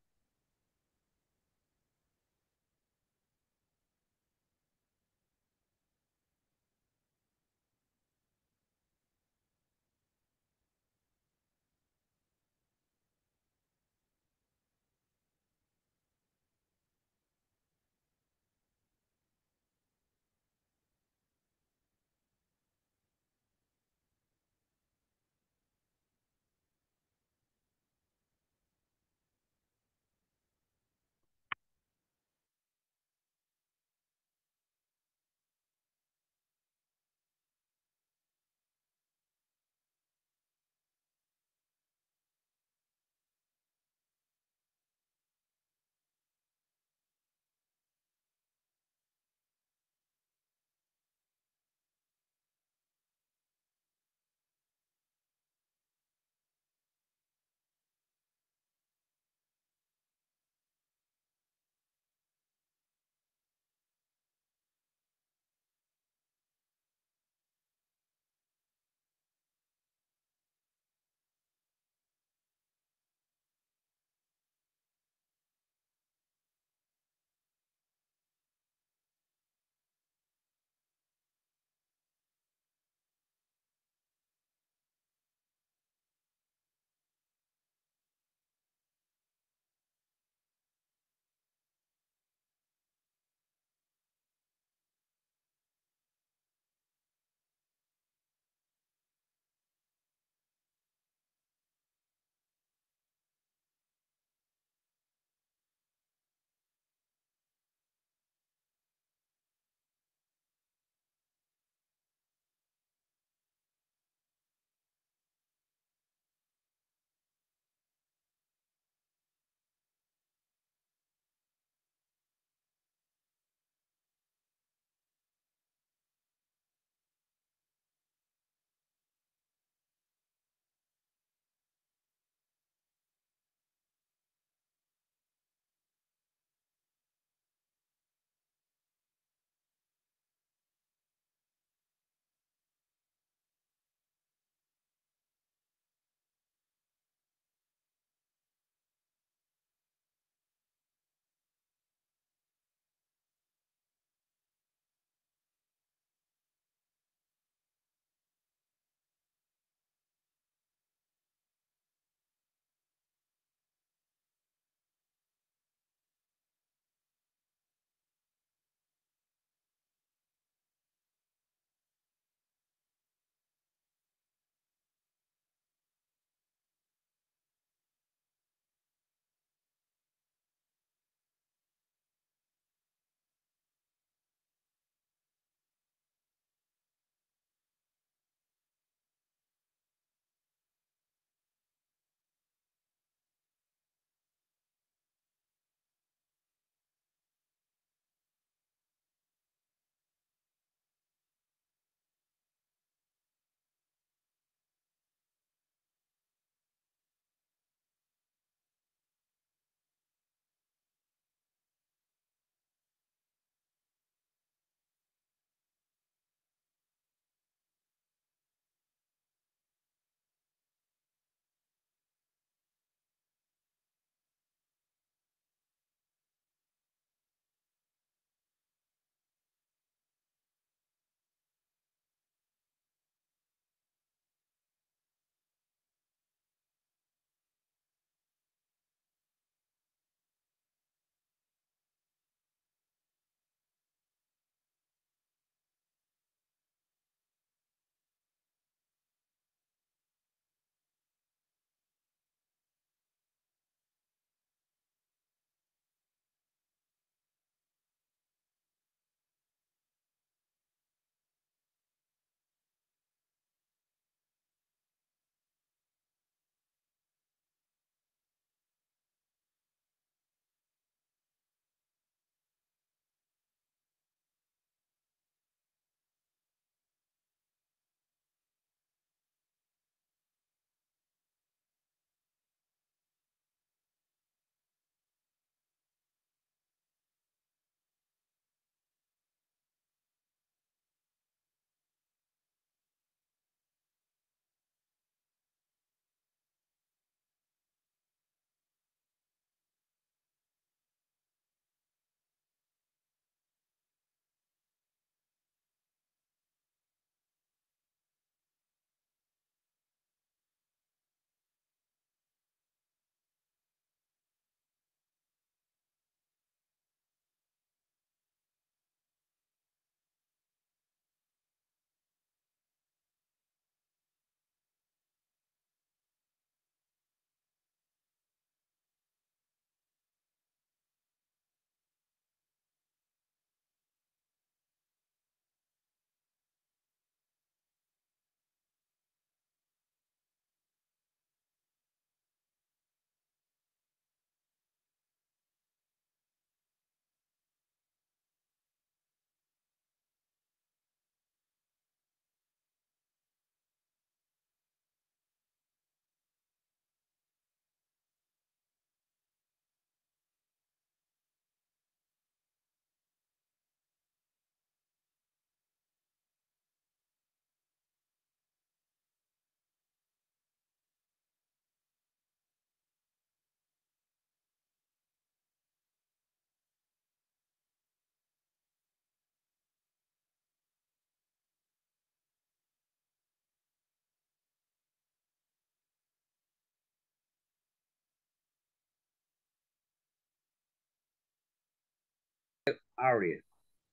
Aries.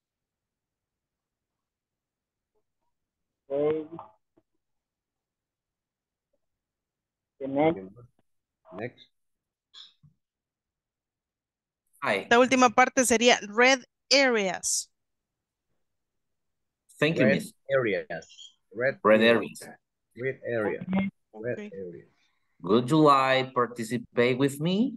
Okay. The next. Next. Hi. La última parte sería red areas. Thank you, Red Miss. areas. Red Red areas. areas. Red area. Red Okay. areas. Would you like participate with me?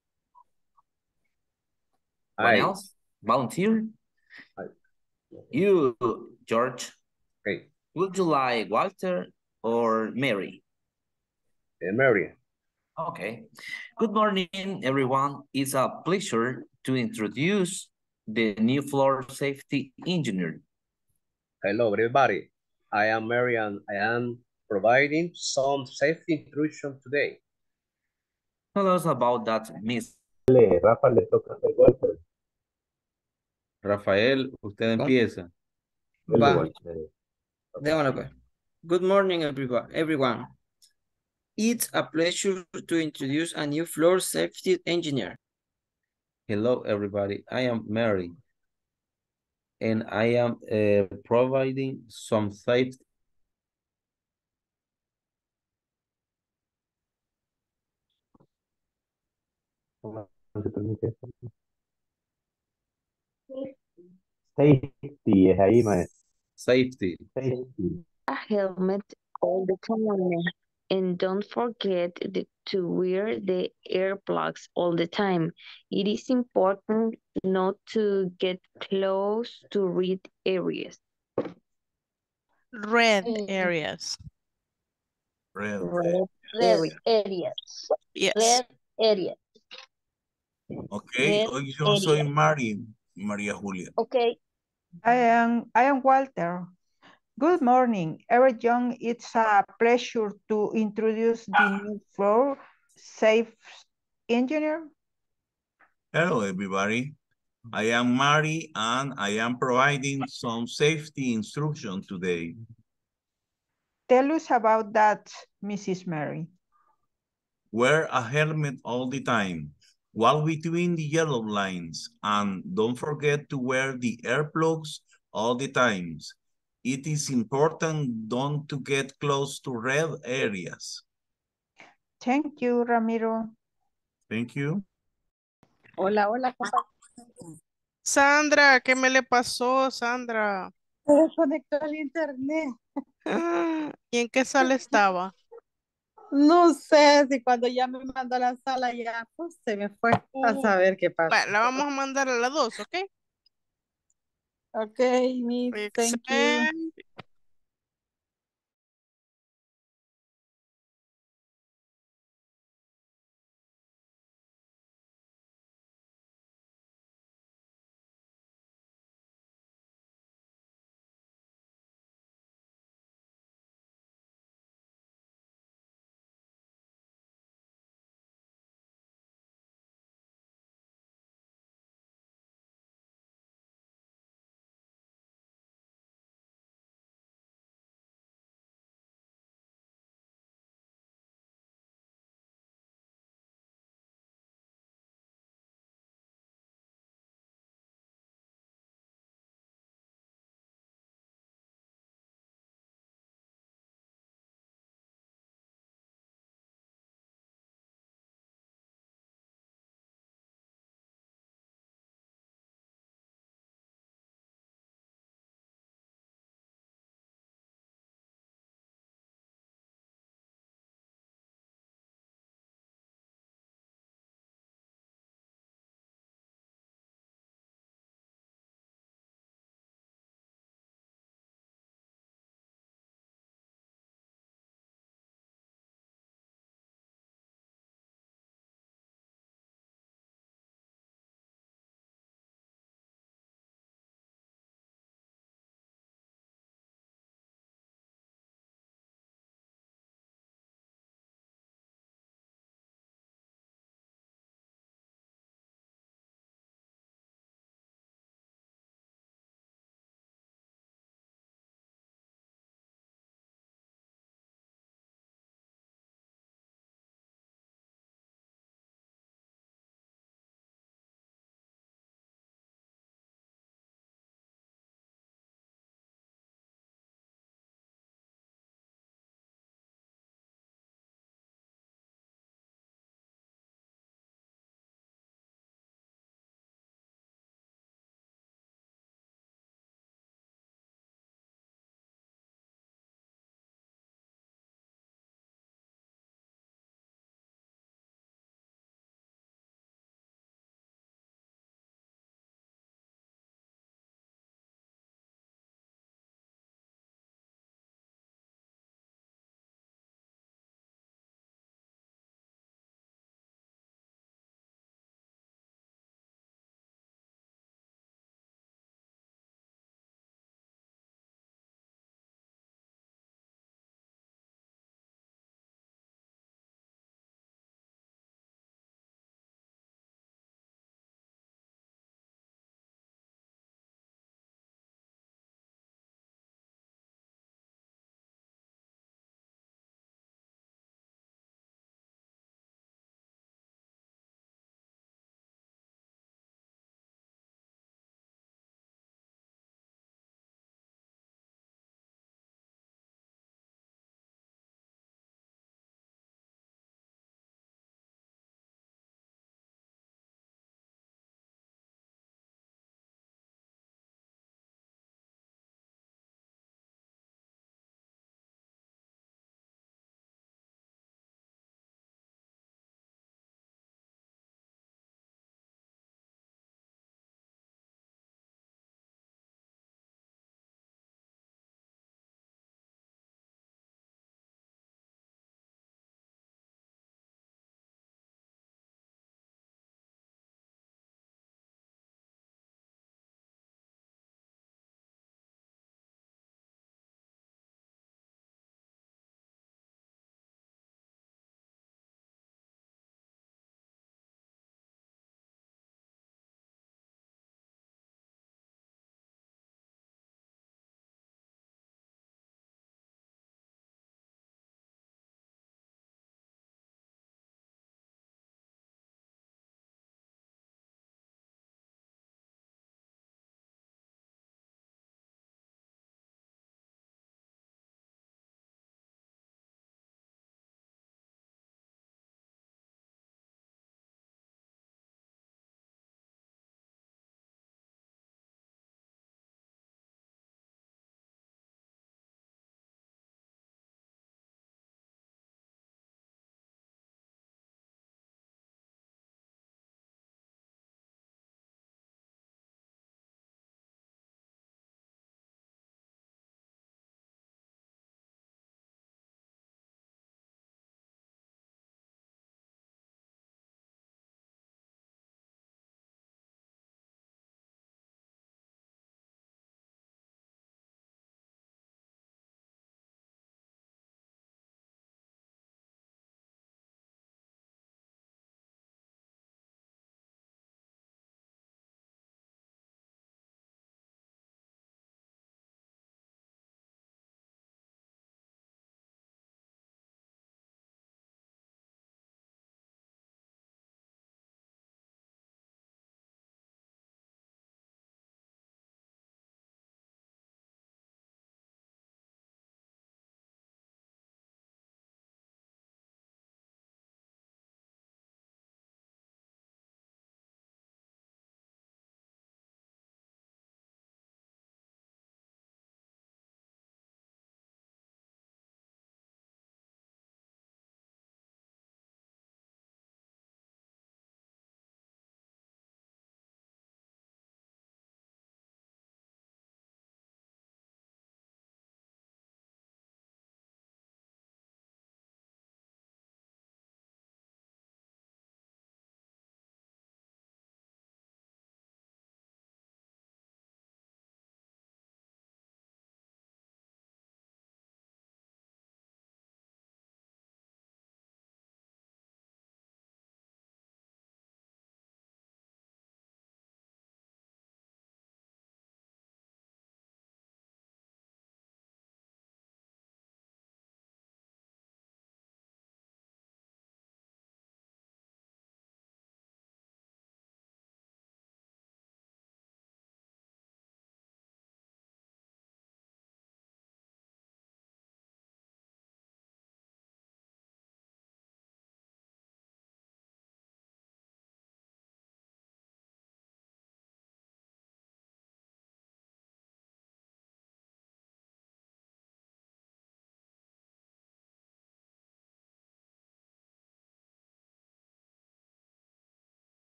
One Aye. else? Volunteer? Aye. You, George. Okay. Would you like Walter or Mary? Mary. Okay. Good morning, everyone. It's a pleasure to introduce the new floor safety engineer. Hello, everybody. I am Mary and I am providing some safety instruction today. Tell us about that, Miss. Rafa le toca hacer Walter. Rafael, usted empieza. Dele, Va, Walter. démosle pues. Good morning, everyone. It's a pleasure to introduce a new floor safety engineer. Hello, everybody. I am Mary, and I am providing some safety. Safety es ahí, maestro. Safety. Safety. A helmet all the time. And don't forget to wear the earplugs all the time. It is important not to get close to red areas. Red areas. Red. Red areas. Yes. Red areas. Ok, Red hoy yo soy area. María Julia. Okay. I am Walter. Good morning, everyone. It's a pleasure to introduce the new floor safe engineer. Hello, everybody. I am Mari and I am providing some safety instruction today. Tell us about that, Mrs. Mary. Wear a helmet all the time. Walk between the yellow lines and don't forget to wear the earplugs all the times. It is important don't to get close to red areas. Thank you, Ramiro. Thank you. Hola, hola, compa. Sandra, ¿qué me le pasó, Sandra? Se desconectó el internet. ¿Y en qué sala estaba? No sé si cuando ya me mandó a la sala ya pues, se me fue a saber qué pasa. La vamos a mandar a las 2, ¿ok? Ok, Miss, thank you. Excelente.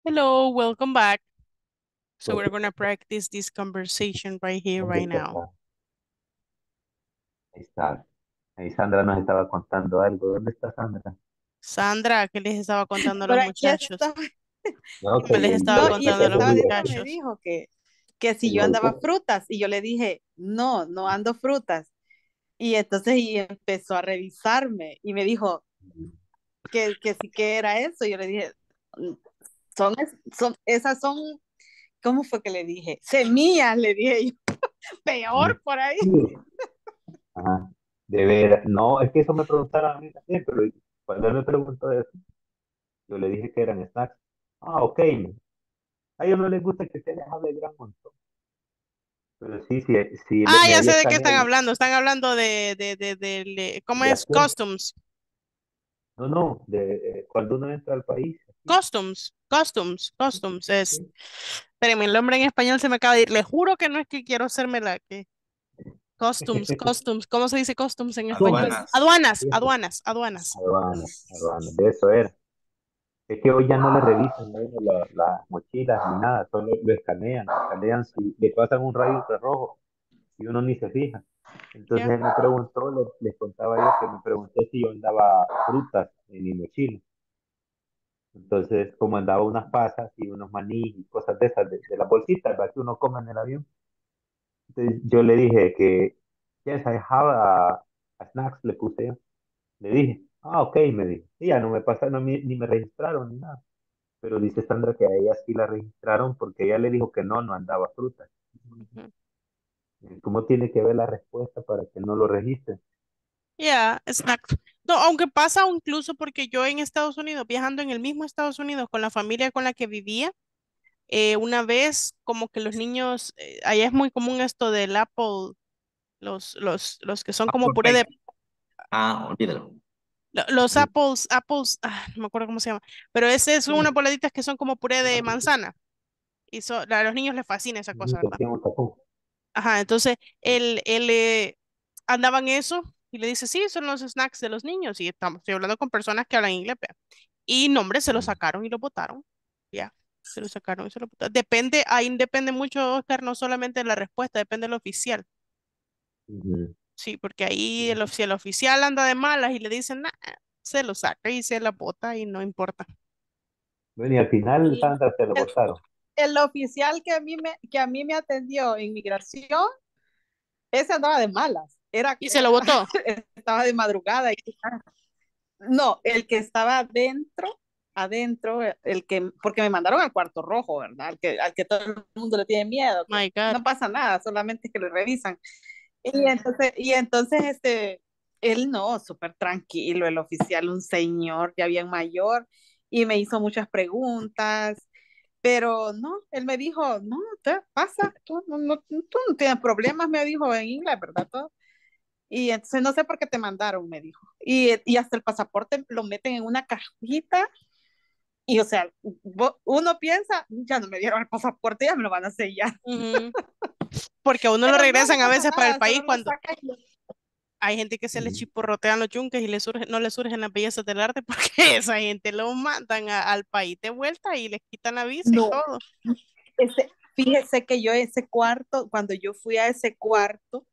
Hello, welcome back. So Pues, we're going to practice this conversation right here, ¿dónde right now. está? Ahí está. Ahí Sandra nos estaba contando algo. ¿Dónde está Sandra? Sandra, ¿qué les estaba contando a Por los aquí muchachos? está. No, ¿Qué que me les estaba No, y contando a los estaba día, diciendo, me muchachos? dijo que si el yo andaba golpe. frutas, y yo le dije, no, no ando frutas. Y entonces y empezó a revisarme y me dijo que sí que era eso. Yo le dije, esas son, ¿cómo fue que le dije? Semillas, le dije yo, peor por ahí. Sí. Ajá. De ver, no, es que eso me preguntaron a mí también, pero cuando él me preguntó eso, yo le dije que eran snacks. Ah, ok. A ellos no les gusta que se les hable gran montón. Pero sí, sí, sí, Ah, me ya sé dio de qué están canela. hablando. Están hablando ¿cómo ¿De es? acción? Customs. No, no, cuando uno entra al país. Customs. Espérenme, el nombre en español se me acaba de ir. Le juro que no es que quiero hacerme la que. Customs. ¿Cómo se dice customs en español? Aduanas. Aduanas. Aduanas, de eso era. Es que hoy ya no le revisan ¿no? Las mochilas ni nada, solo lo escanean si le pasan un rayo infrarrojo y uno ni se fija. Entonces Ya. él me preguntó, les contaba yo que me preguntó si yo andaba frutas en mi mochila. Entonces, como andaba unas pasas y unos maní y cosas de esas, de las bolsitas ¿verdad? Que uno come en el avión. Entonces yo le dije que, yes, I have a snacks, le puse yo. Le dije, ah, ok, me dijo. Y ya no me pasa, no, ni me registraron ni nada. Pero dice Sandra que a ella sí la registraron porque ella le dijo que no andaba fruta. Ujú. ¿Cómo tiene que ver la respuesta para que no lo registren? Ya, exacto. No, aunque pasa incluso porque yo en Estados Unidos, viajando en el mismo Estados Unidos con la familia con la que vivía, una vez como que los niños, allá es muy común esto del Apple, los que son como Apple puré de, Pay. Ah, olvídalo. los apples, no me acuerdo cómo se llama, pero ese es unas boletitas que son como puré de manzana y a los niños les fascina esa cosa, ¿verdad? Ajá, entonces él andaba en eso y le dice, sí, son los snacks de los niños y estoy hablando con personas que hablan inglés, vea. Y nombre se lo sacaron y lo botaron, ya, se lo sacaron y se lo botaron. Depende, ahí depende mucho, Oscar, no solamente de la respuesta, depende del oficial. Ujú. Sí, porque ahí si el oficial anda de malas y le dicen, nah, se lo saca y se la bota y no importa. Bueno, y al final, Y Sandra, se lo votaron. el oficial que a mí me atendió en migración, ese andaba de malas. Y se lo botó. Estaba de madrugada. No, el que estaba adentro, porque me mandaron al cuarto rojo, ¿verdad? Al que todo el mundo le tiene miedo, que My God. no pasa nada, solamente que lo revisan. Y entonces, él no, súper tranquilo, el oficial, un señor ya bien mayor, y me hizo muchas preguntas, pero no, él me dijo, no, te pasa, tú no tienes problemas, me dijo en inglés, ¿verdad? Todo. Y entonces no sé por qué te mandaron, me dijo. Y hasta el pasaporte lo meten en una cajita, y o sea, uno piensa, ya no me dieron el pasaporte, ya me lo van a sellar. Ujú. Porque a uno lo Pero no, regresan no a pasa veces para el nada, país solo lo cuando sacan y hay gente que se le chisporrotean los yunques y no le surgen las bellezas del arte porque esa gente lo mandan al país de vuelta y les quitan la visa y no, todo. fíjese que yo ese cuarto, cuando yo fui a ese cuarto,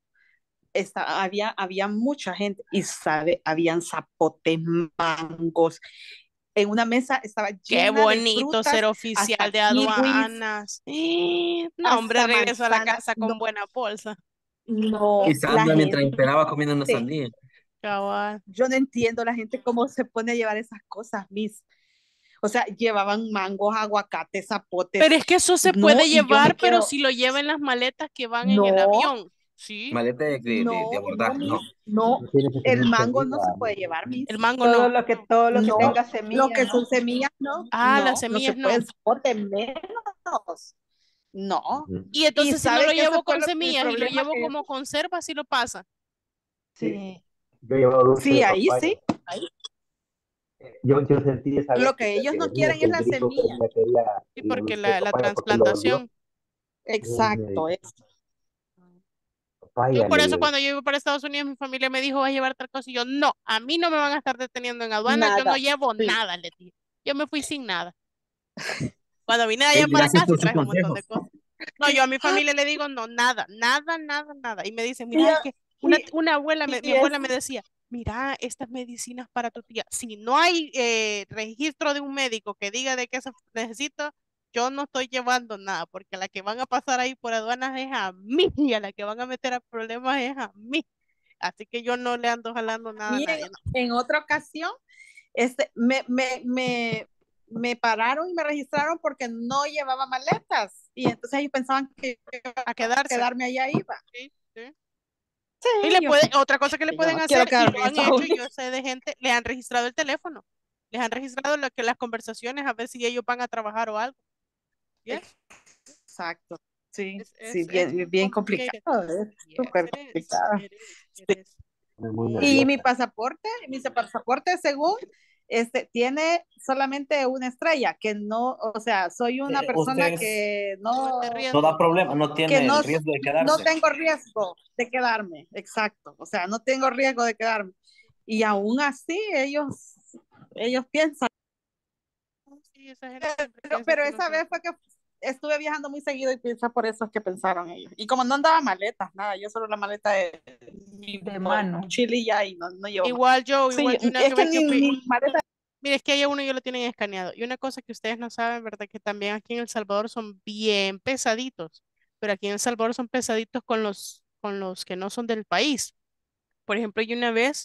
había mucha gente y habían zapotes, mangos. En una mesa estaba Qué llena de bonito ser frutas, oficial hasta de kiwis, aduanas. No, hombre, hasta regreso a la manzanas. casa con No, buena bolsa. no, Y la Sandra mientras gente, esperaba comiendo una sandía. Cabal. yo no entiendo la gente cómo se pone a llevar esas cosas, mis. O sea, llevaban mangos, aguacates, zapotes. Pero es que eso se No, puede y yo me llevar, pero quedo, si lo lleva en las maletas que van en el no, avión. Sí, Maleta de no, abordaje, mis, no. no, No tiene que el tener mango no semilla, se ¿no? puede llevar, el mis. mango Todo no. lo que, todo lo que No, tenga lo semilla, que son ¿no? semillas, no, Ah, las no, no se semillas puede, no. el zapote menos, no. Ujú. Y Y entonces si no lo sabe que ese llevo fue con el semillas y lo problema llevo que como conserva, sí lo pasa. Sí. Yo he llevado dulce sí, de ahí papaya. sí, ahí. Yo sentí esa vez Lo que ellos que no venía, quieren que es el la gringo semilla. Sí, quería porque dulce de la papaya porque lo olió. transplantación. Y me Exacto, dijo, es. Yo papaya, por le eso digo. cuando yo iba para Estados Unidos, mi familia me dijo, vas a llevar tal cosa. Y yo, no, a mí no me van a estar deteniendo en aduana, yo no Nada. llevo Sí. nada, le dije. Yo me fui sin nada. Cuando vine de allá para Gracias acá, sí por su traje un montón de consejo. cosas. No, yo a mi familia le digo, no, nada, nada, nada, nada. Y me dicen, Y, mira, es que una abuela, mi y abuela me decía, mira, estas medicinas para tu tía, si no hay registro de un médico que diga de qué se necesito, yo no estoy llevando nada, porque a la que van a pasar ahí por aduanas es a mí, y a la que van a meter a problemas es a mí. Así que yo no le ando jalando nada a en, nadie, no. en otra ocasión, me pararon y me registraron porque no llevaba maletas. Y entonces ellos pensaban que A quedarse. quedarme allá iba. Sí, sí. Sí, Y le yo, puede, otra cosa que le yo pueden no quiero hacer, y quedarme lo en han Estados hecho, Unidos. yo sé de gente, le han registrado el teléfono, les han registrado que las conversaciones a ver si ellos van a trabajar o algo. Yes. Exacto. Sí, Es, sí, es, bien, es bien complicated. complicado. Es Yes, súper it is. complicado. It is. It Sí. is. Muy Y nerviosa. mi pasaporte según tiene solamente una estrella, que no, o sea, soy una persona Usted que No es de no riesgo. da problema, no que tiene no, el riesgo de no quedarse. tengo riesgo de quedarme, exacto, o sea, no tengo riesgo de quedarme. Y aún así ellos piensan. Sí, esa gente siempre piensa Pero que esa vez nosotros. fue que estuve viajando muy seguido y piensa por eso es que pensaron ellos. Y como no andaba maletas, nada, yo solo la maleta de mi De mano. mochila y ya, y no llevo Igual yo, sí, igual yo una es que vez que ni fui. maleta. Mire, es que hay uno y yo lo tienen escaneado. Y una cosa que ustedes no saben, ¿verdad? Que también aquí en El Salvador son bien pesaditos. Pero aquí en El Salvador son pesaditos con los que no son del país. Por ejemplo, yo una vez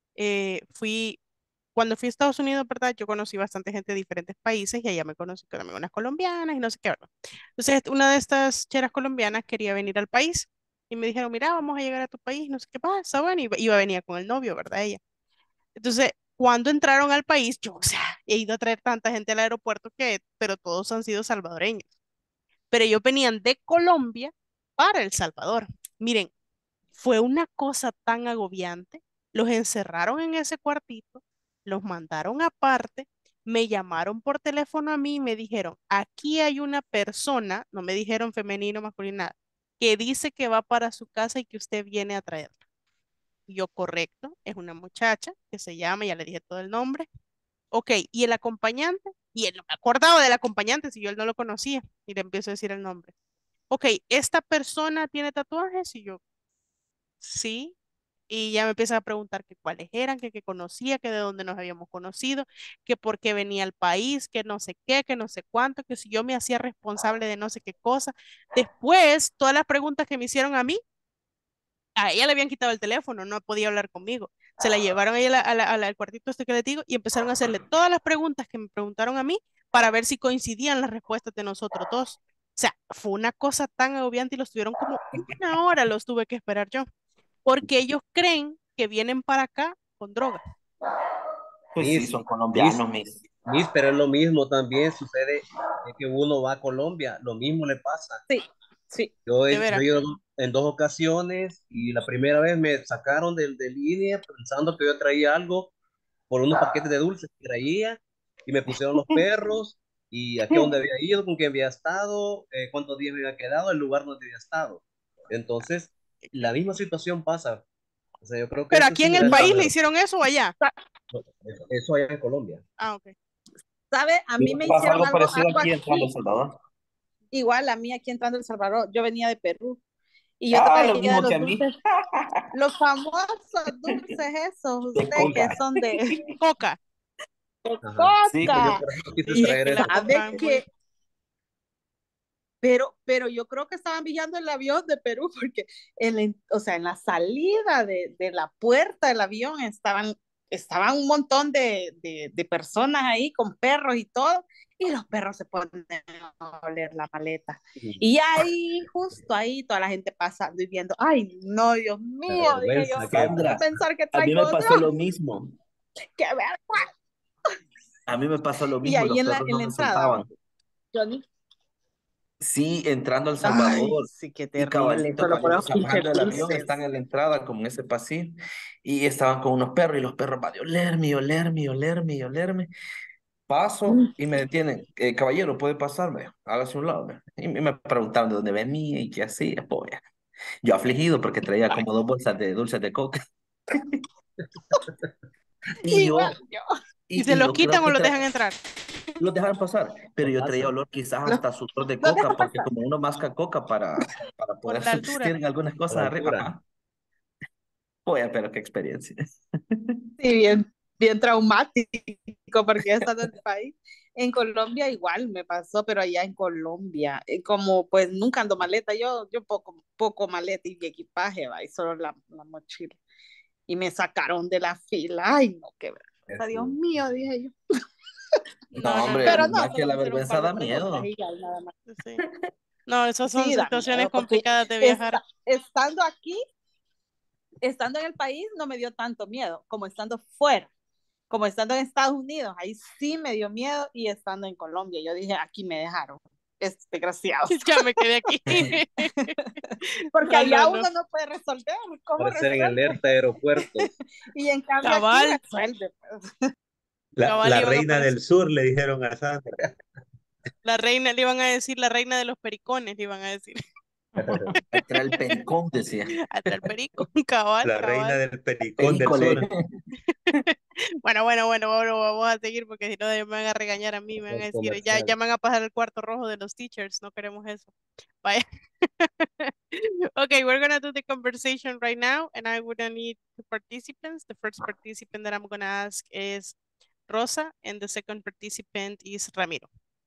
cuando fui a Estados Unidos, ¿verdad? Yo conocí bastante gente de diferentes países y allá me conocí con unas colombianas y no sé qué, ¿verdad? Entonces, una de estas cheras colombianas quería venir al país y me dijeron, mira, vamos a llegar a tu país, no sé qué pasa, bueno, iba a venir con el novio, ¿verdad? Ella. Entonces, cuando entraron al país, yo, o sea, he ido a traer tanta gente al aeropuerto pero todos han sido salvadoreños. Pero ellos venían de Colombia para El Salvador. Miren, fue una cosa tan agobiante. Los encerraron en ese cuartito, los mandaron aparte, me llamaron por teléfono a mí y me dijeron, aquí hay una persona, no me dijeron femenino, masculino, nada, que dice que va para su casa y que usted viene a traerla. Y yo, correcto, es una muchacha que se llama, ya le dije todo el nombre. Ok, ¿y el acompañante? Y él no me acordaba del acompañante si yo él no lo conocía. Y le empiezo a decir el nombre. Ok, ¿esta persona tiene tatuajes? Y yo, sí. Y ya me empiezan a preguntar que cuáles eran, que conocía, que de dónde nos habíamos conocido, que por qué venía al país, que no sé qué, que no sé cuánto, que si yo me hacía responsable de no sé qué cosa. Después, todas las preguntas que me hicieron a mí, a ella le habían quitado el teléfono, no podía hablar conmigo. Se la llevaron a ella al cuartito este que le digo y empezaron a hacerle todas las preguntas que me preguntaron a mí para ver si coincidían las respuestas de nosotros dos. O sea, fue una cosa tan agobiante y los tuvieron como una hora, los tuve que esperar yo, porque ellos creen que vienen para acá con droga. Pues sí, Miss, son colombianos, Miss. Pero es lo mismo también sucede que uno va a Colombia, lo mismo le pasa. Sí, sí. Yo De he veras. ido en dos ocasiones y la primera vez me sacaron de línea pensando que yo traía algo por unos paquetes de dulces que traía y me pusieron los perros y aquí a dónde había ido, con quién había estado, cuántos días me había quedado, el lugar donde había estado. Entonces, la misma situación pasa. O sea, yo creo que Pero eso aquí en sí el es país le verdadero. hicieron eso o allá. Eso allá en Colombia. Ah, ok. ¿Sabe? A mí me Pasa hicieron algo algo parecido aquí entrando a El Salvador. igual a mí aquí entrando a El Salvador. Yo venía de Perú y yo Lo traía de mismo que los a mí. dulces, los famosos dulces esos, De usted coca. que son de Coca. Ajá. Sí, que yo coca. por ejemplo quise Y traer La eso. coca sabe es muy. que, pero yo creo que estaban vigilando el avión de Perú porque o sea, en la salida de la puerta del avión estaban un montón de personas ahí con perros y todo, y los perros se ponen a oler la maleta. Y ahí, justo ahí, toda la gente pasando y viendo, ay, no, Dios La mío, dije yo, vergüenza que Sandra, pensar que a mí traigo me pasó droga, lo mismo. qué vergüenza. A mí me pasó lo Y mismo, ahí los en perros no la me entrada, soltaban. Johnny. Sí, entrando a El Ay, Salvador. sí, qué Y terrible, cabalito, solo cuando por iba los pinches zafando el avión, dulces. están en la entrada, como en ese pasillo, y estaban con unos perros, y los perros van de olerme, olerme, olerme, y olerme. Paso y me detienen. Caballero, ¿puede pasarme? Hágase un lado. Y me preguntaron de dónde venía y qué hacía. Pues, yo afligido porque traía como 2 bolsas de dulces de coca. Y yo, ¿Y se y los yo creo quitan o que los dejan entrar? los dejaron pasar, pero yo traía olor quizás hasta sudor de coca, porque como uno masca coca para Por poder la altura. subsistir en algunas A cosas la arriba. altura. Ajá. Oye, pero qué experiencia. Sí, bien, bien traumático, porque estando en el país. En Colombia igual me pasó, pero allá en Colombia, como pues nunca ando maleta, yo poco maleta y equipaje, va, y solo la mochila. Y me sacaron de la fila. Ay, no, qué vergüenza, Dios mío, dije yo. No, hombre, Pero no, más que solo la me hicieron un vergüenza par de da preguntas miedo. y ya, y nada más. Sí. No, esas son Sí, da situaciones miedo, porque complicadas de viajar. estando aquí, estando en el país, no me dio tanto miedo como estando fuera. Como estando en Estados Unidos, ahí sí me dio miedo, y estando en Colombia, yo dije, aquí me dejaron, desgraciados. Ya me quedé aquí. Porque No, allá no, uno no. no puede resolver, ¿cómo Parecer en resuelve? alerta aeropuertos. Y en cambio aquí Cabal, resuelve, pues. cabal La iban a reina aparecer. del sur le dijeron a Sandra. La reina, le iban a decir la reina de los pericones, le iban a decir. Ahí trae el pericón, decía. Hasta el perico, cabal, La reina cabal. del pericón del Perícole. sur. Bueno, vamos a seguir porque si no me van a regañar a mí, me van a decir, ya Comercial. me van a pasar el cuarto rojo de los teachers, no queremos eso. Vaya. Okay, we're gonna do the conversation right now, and I would need two participants. The first participant that I'm gonna ask is Rosa, and the second participant is Ramiro.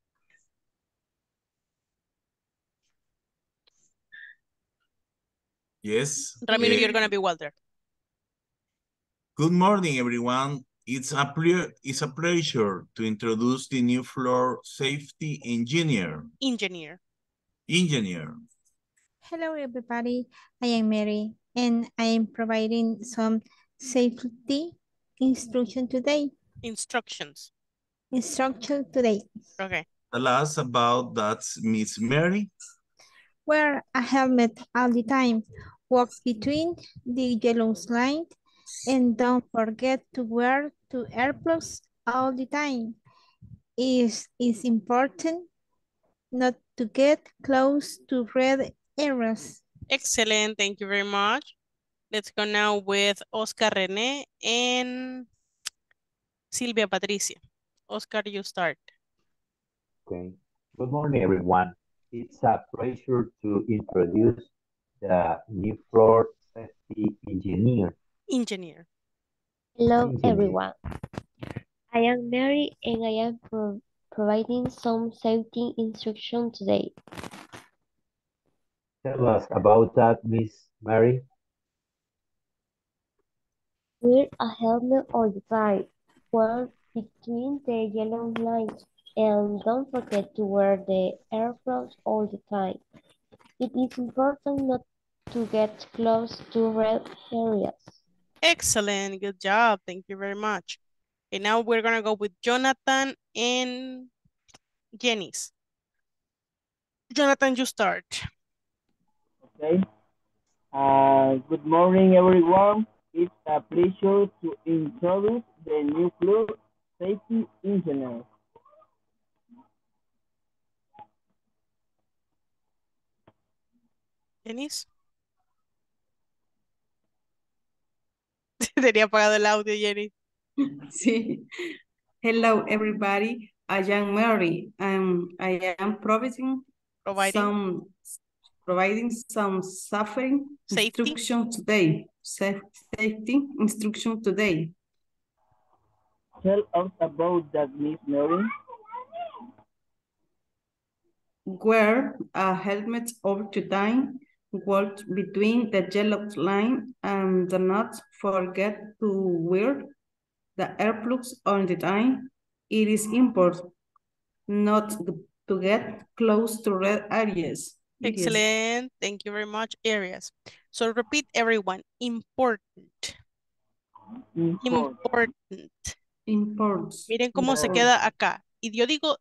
Yes. Ramiro, you're gonna be Walter. Good morning, everyone. It's a pleasure to introduce the new floor safety engineer. Engineer. Hello, everybody. I am Mary, and I am providing some safety instruction today. Instruction today. Okay. Tell us about that, Miss Mary. Wear a helmet all the time. Walk between the yellow line, and don't forget to wear two earplugs all the time. It's important not to get close to red areas. Excellent, thank you very much. Let's go now with Oscar René and Silvia Patricia. Oscar, you start. Okay. Good morning, everyone. It's a pleasure to introduce the new floor safety engineer. Hello, everyone. I am Mary, and I am providing some safety instruction today. Tell us about that, Miss Mary. Wear a helmet all the time. Walk between the yellow lines, and don't forget to wear the earplugs all the time. It is important not to get close to red areas. Excellent, good job. Thank you very much. And now we're gonna go with Jonathan and Janice. Jonathan, you start. Okay. Good morning, everyone. It's a pleasure to introduce the new floor safety engineer. Janice. Tenía apagado el audio, Jenny. Sí. Hello, everybody. I am Mary, and I am providing some suffering instruction today. Safety instruction today. Tell us about that, Miss Mary. Wear a helmet all the time. Walk between the yellow line, and do not forget to wear the earplugs all the time. It is important not to get close to red areas. Excellent. Thank you very much. Areas. So repeat everyone. Important. Miren cómo se queda acá. Y yo digo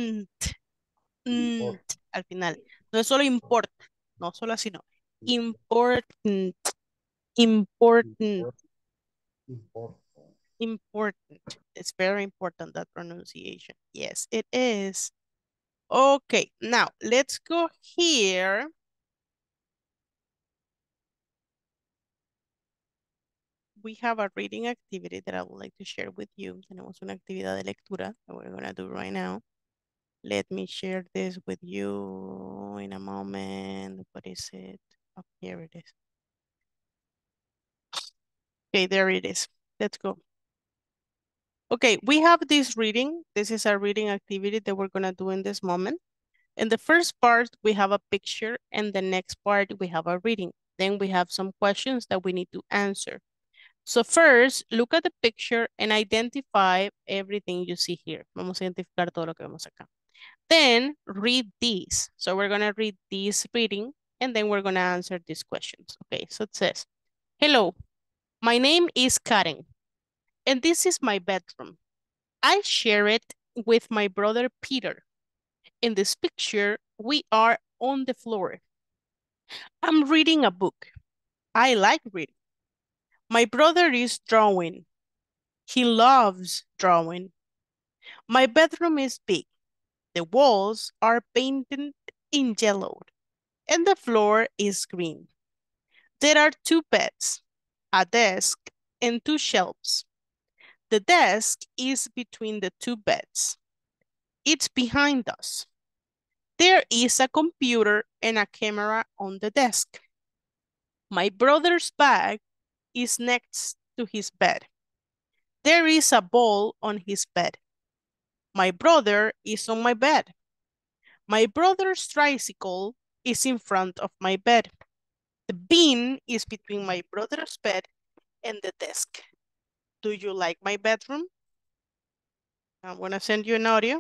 al final. No es solo importa. No solo así, no. Important. Important. Important. It's very important, that pronunciation. Yes, it is. Okay, now let's go here. we have a reading activity that I would like to share with you. Tenemos una actividad de lectura that we're going to do right now. Let me share this with you in a moment. What is it? Oh, here it is. Okay, there it is. Let's go. Okay, we have this reading. This is a reading activity that we're going to do in this moment. In the first part, we have a picture, and the next part, we have a reading. Then we have some questions that we need to answer. So first, look at the picture and identify everything you see here. Vamos a identificar todo lo que vemos acá. Then read these. So we're going to read this reading, and then we're going to answer these questions. Okay, so it says, hello, my name is Karen, and this is my bedroom. I share it with my brother Peter. In this picture, we are on the floor. I'm reading a book. I like reading. My brother is drawing. He loves drawing. My bedroom is big. The walls are painted in yellow, and the floor is green. There are 2 beds, a desk, and 2 shelves. The desk is between the 2 beds. It's behind us. There is a computer and a camera on the desk. My brother's bag is next to his bed. There is a ball on his bed. My brother is on my bed. My brother's tricycle is in front of my bed. The bin is between my brother's bed and the desk. Do you like my bedroom? I'm going to send you an audio.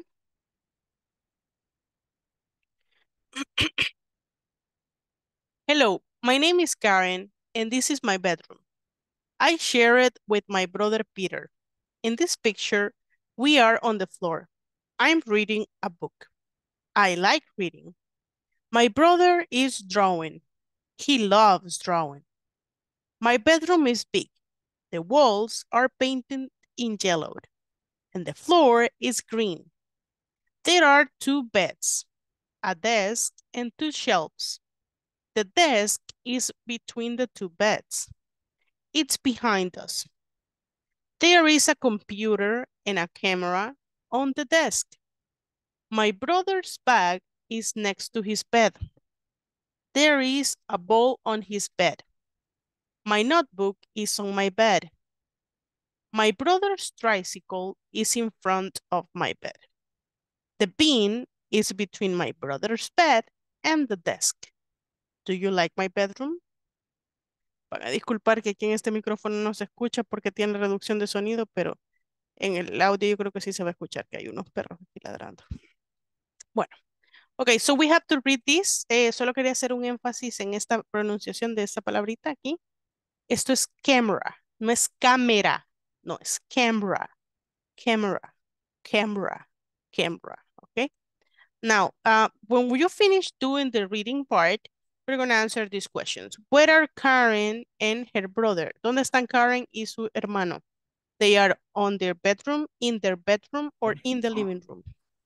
Hello, my name is Karen, and this is my bedroom. I share it with my brother Peter. In this picture, we are on the floor. I'm reading a book. I like reading. My brother is drawing. He loves drawing. My bedroom is big. The walls are painted in yellow, and the floor is green. There are 2 beds, a desk, and 2 shelves. The desk is between the 2 beds. It's behind us. There is a computer and a camera on the desk. My brother's bag is next to his bed. There is a ball on his bed. My notebook is on my bed. My brother's tricycle is in front of my bed. The bin is between my brother's bed and the desk. Do you like my bedroom? Van a disculpar que aquí en este micrófono no se escucha porque tiene reducción de sonido, pero en el audio yo creo que sí se va a escuchar que hay unos perros aquí ladrando. Bueno, ok, so we have to read this. Solo quería hacer un énfasis en esta pronunciación de esta palabrita aquí. Esto es camera, no es cámara, no, es camera, camera, camera, camera, okay? Now, when you finish doing the reading part, we're going to answer these questions. Where are Karen and her brother? ¿Dónde están Karen y su hermano? They are on their bedroom, in their bedroom, or in the living room.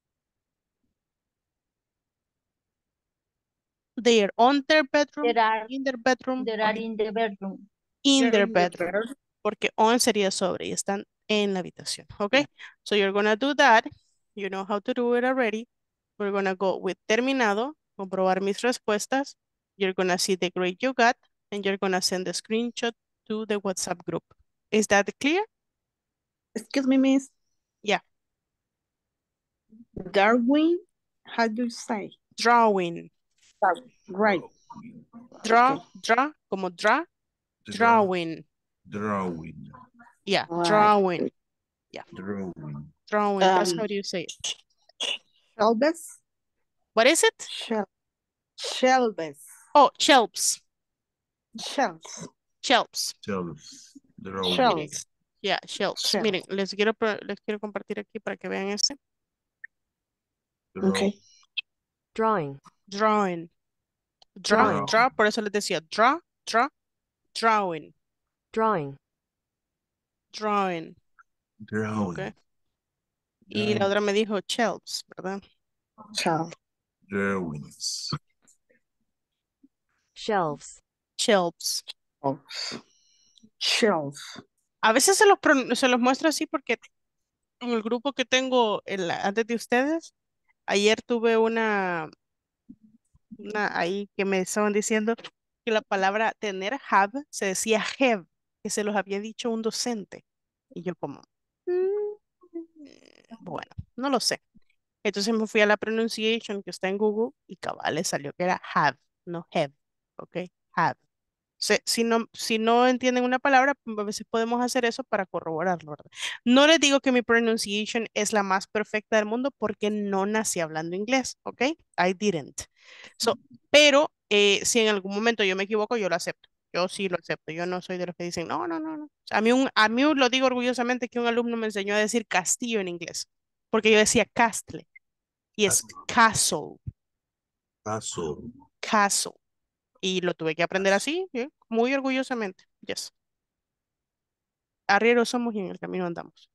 They are on their bedroom, in their bedroom, They are in the bedroom. in their bedroom. Porque on sería sobre y están en la habitación. Okay? So you're going to do that. You know how to do it already. We're going to go with terminado, comprobar mis respuestas. You're going to see the grade you got, and you're going to send the screenshot to the WhatsApp group. Is that clear? Excuse me, miss. Yeah. Darwin, how do you say? Drawing. Right. Draw, Okay. draw, como draw, drawing. Drawing. Yeah, Right. drawing. Yeah, Drawing. drawing. That's how do you say it. Shelves? What is it? Shelves. Oh, shelves. Shelves. Shelves. Shelves. Drawing. Shelves. Yeah, shelves. Shelves. Miren, les quiero compartir aquí para que vean ese. Okay. Drawing. Drawing. Draw, draw, por eso les decía draw, draw, drawing. Drawing. Drawing. Drawing. Okay. Y la otra me dijo shelves, ¿verdad? Shelves. Drawings. Shelves. Shelves. Shelves. A veces se los muestro así porque en el grupo que tengo antes de ustedes, ayer tuve una ahí que me estaban diciendo que la palabra tener have se decía have, que se los había dicho un docente. Y yo como, bueno, no lo sé. Entonces me fui a la pronunciation que está en Google y cabal le salió que era have, no have. ¿Ok? Have. Si no entienden una palabra, a veces podemos hacer eso para corroborarlo, ¿verdad? No les digo que mi pronunciation es la más perfecta del mundo porque no nací hablando inglés, ¿ok? I didn't. Pero si en algún momento yo me equivoco, yo lo acepto. Yo sí lo acepto. Yo no soy de los que dicen, no, no, no, no. A mí lo digo orgullosamente que un alumno me enseñó a decir castillo en inglés, porque yo decía castle y es castle, Caso. castle. Y lo tuve que aprender así, muy orgullosamente. Yes. Arrieros somos y en el camino andamos.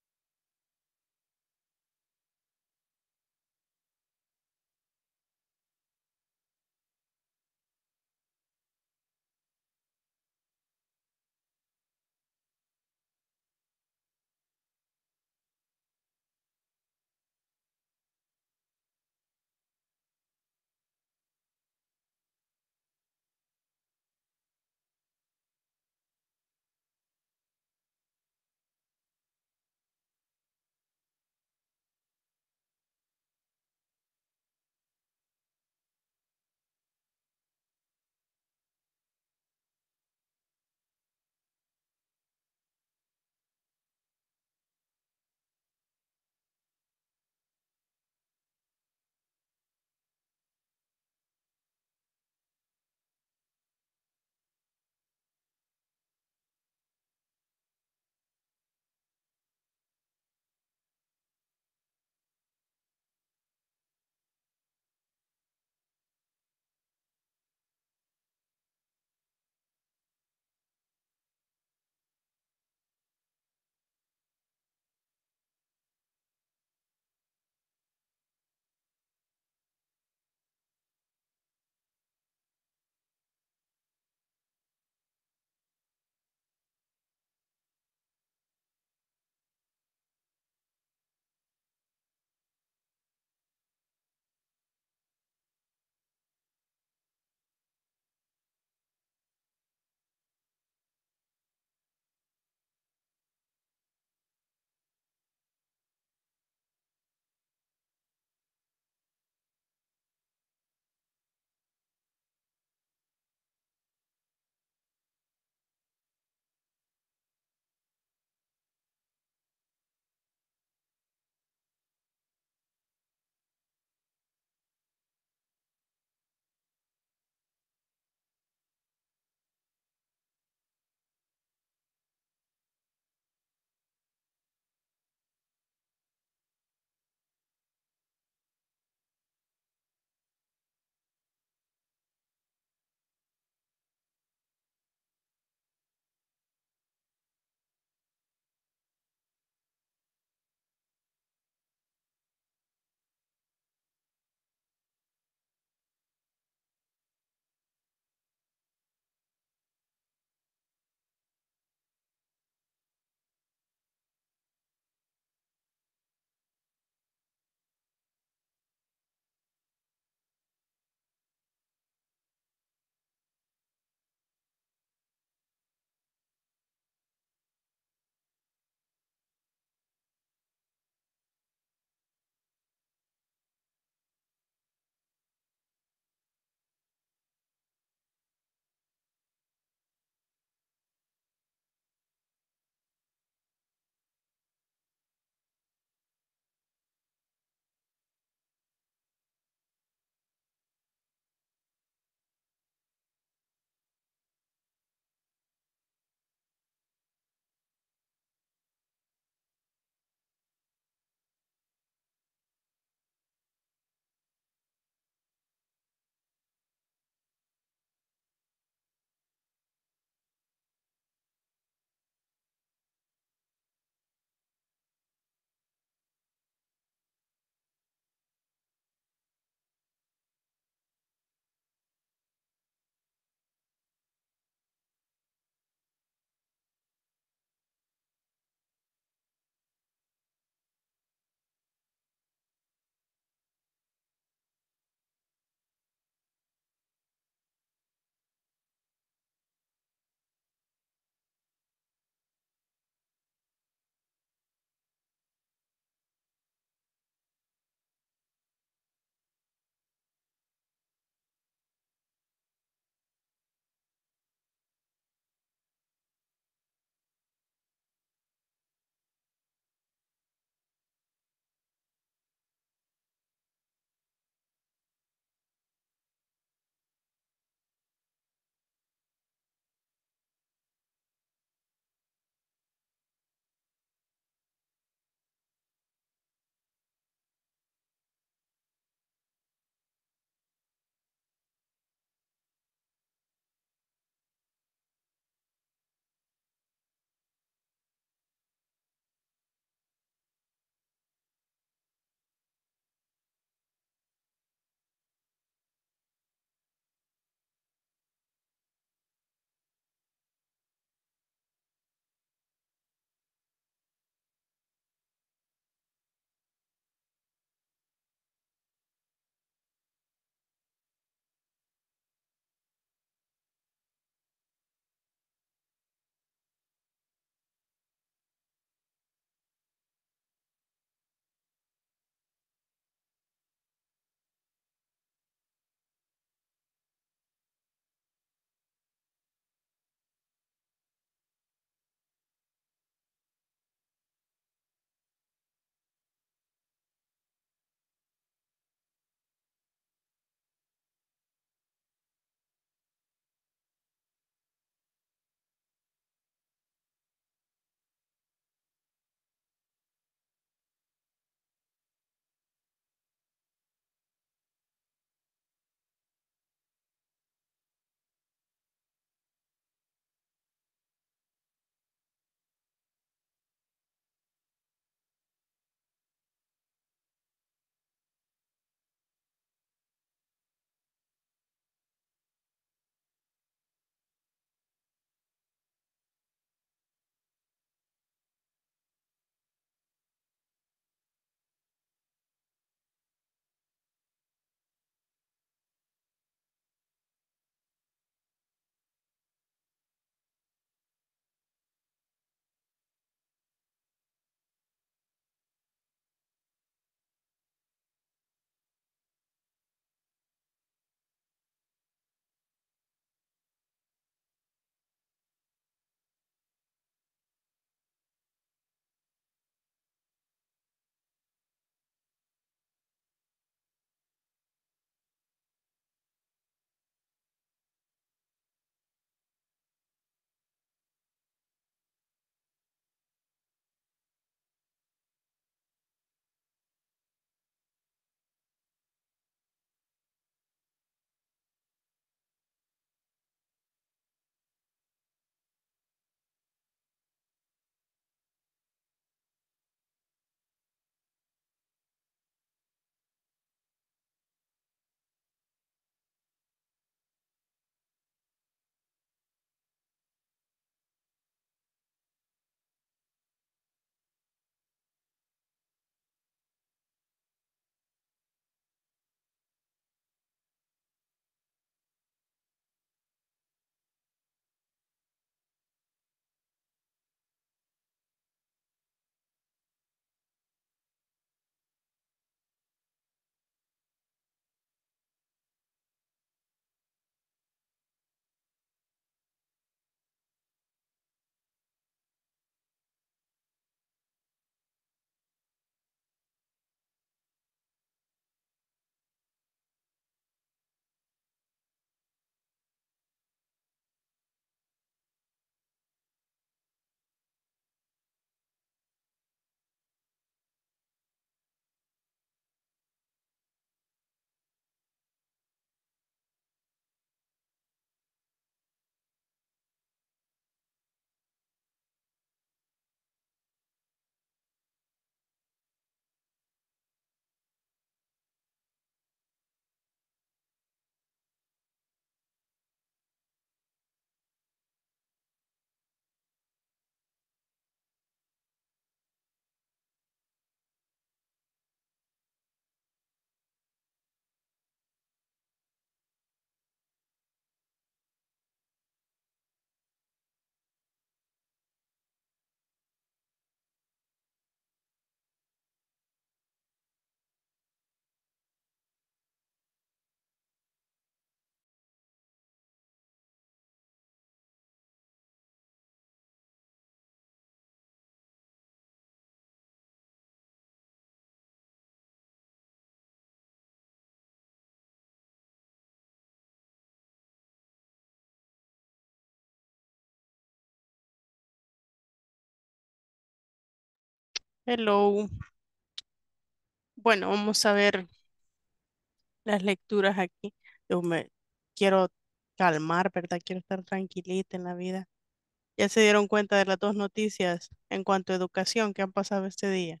Hello. Bueno, vamos a ver las lecturas aquí. Yo me quiero calmar, ¿verdad? Quiero estar tranquilita en la vida. ¿Ya se dieron cuenta de las dos noticias en cuanto a educación que han pasado este día?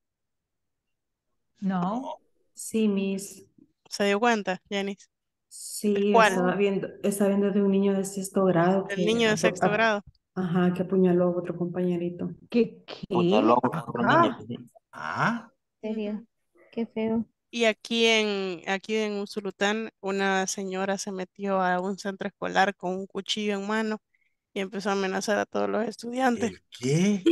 No. Sí, Miss. ¿Se dio cuenta, Janice? Sí, ¿Cuál? estaba viendo de un niño de sexto grado El niño de sexto grado. ajá, que apuñaló a otro compañerito. ¿Qué? Apuñaló a otro niño. Ah, ¿En serio? Qué feo. Y aquí en Usulután, una señora se metió a un centro escolar con un cuchillo en mano y empezó a amenazar a todos los estudiantes. ¿el qué?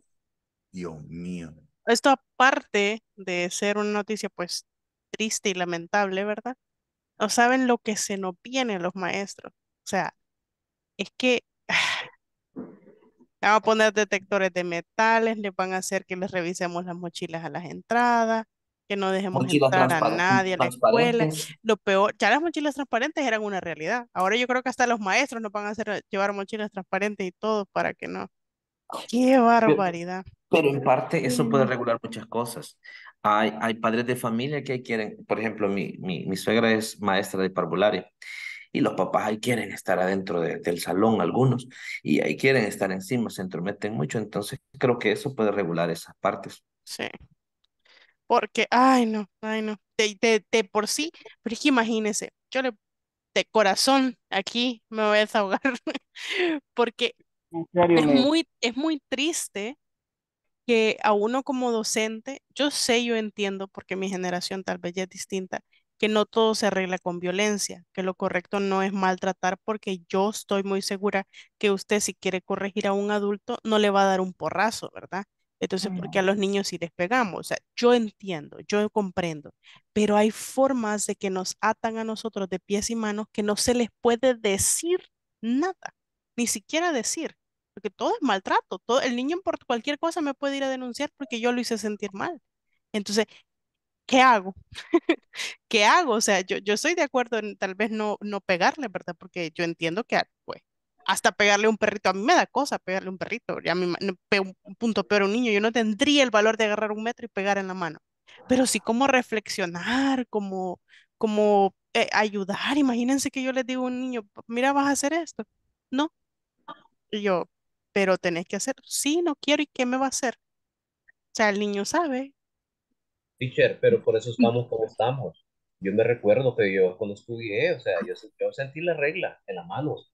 Dios mío. Esto aparte de ser una noticia pues triste y lamentable, ¿verdad? No saben lo que se nos viene a los maestros. O sea, es que le van a poner detectores de metales, les van a hacer que les revisemos las mochilas a las entradas, que no dejemos Mochilas entrar a nadie a la escuela. transparentes. Lo peor, ya las mochilas transparentes eran una realidad. Ahora yo creo que hasta los maestros nos van a hacer llevar mochilas transparentes y todo para que no. ¡Qué Pero, barbaridad! pero en parte Sí, eso puede no. regular muchas cosas. Hay padres de familia que quieren, por ejemplo, mi suegra es maestra de parvularia y los papás ahí quieren estar adentro del salón algunos y ahí quieren estar encima, se entrometen mucho, entonces creo que eso puede regular esas partes. Sí. Porque, ay no, de por sí, pero es que imagínense, de corazón aquí me voy a desahogar, porque En serio, Miss. es muy triste que a uno como docente, yo entiendo, porque mi generación tal vez ya es distinta, que no todo se arregla con violencia, que lo correcto no es maltratar, porque yo estoy muy segura que usted si quiere corregir a un adulto, no le va a dar un porrazo, ¿verdad? Entonces, porque a No. los niños sí les pegamos, o sea, yo entiendo, yo comprendo, pero hay formas de que nos atan a nosotros de pies y manos que no se les puede decir nada, ni siquiera decir. Porque todo es maltrato, todo, el niño por cualquier cosa me puede ir a denunciar porque yo lo hice sentir mal. Entonces, ¿qué hago? ¿Qué hago? O sea, yo estoy de acuerdo en tal vez no pegarle, ¿verdad? Porque yo entiendo que, pues, hasta pegarle a un perrito, a mí me da cosa pegarle a un perrito, ya a mí no pego un punto peor a un niño, yo no tendría el valor de agarrar un metro y pegar en la mano. Pero sí como reflexionar, como ayudar. Imagínense que yo les digo a un niño, mira, vas a hacer esto. No, y yo, pero tenés que hacer, sí, no quiero, ¿y qué me va a hacer? O sea, el niño sabe. Teacher, pero por eso estamos como estamos. Yo me recuerdo que yo cuando estudié, o sea, yo sentí la regla en las manos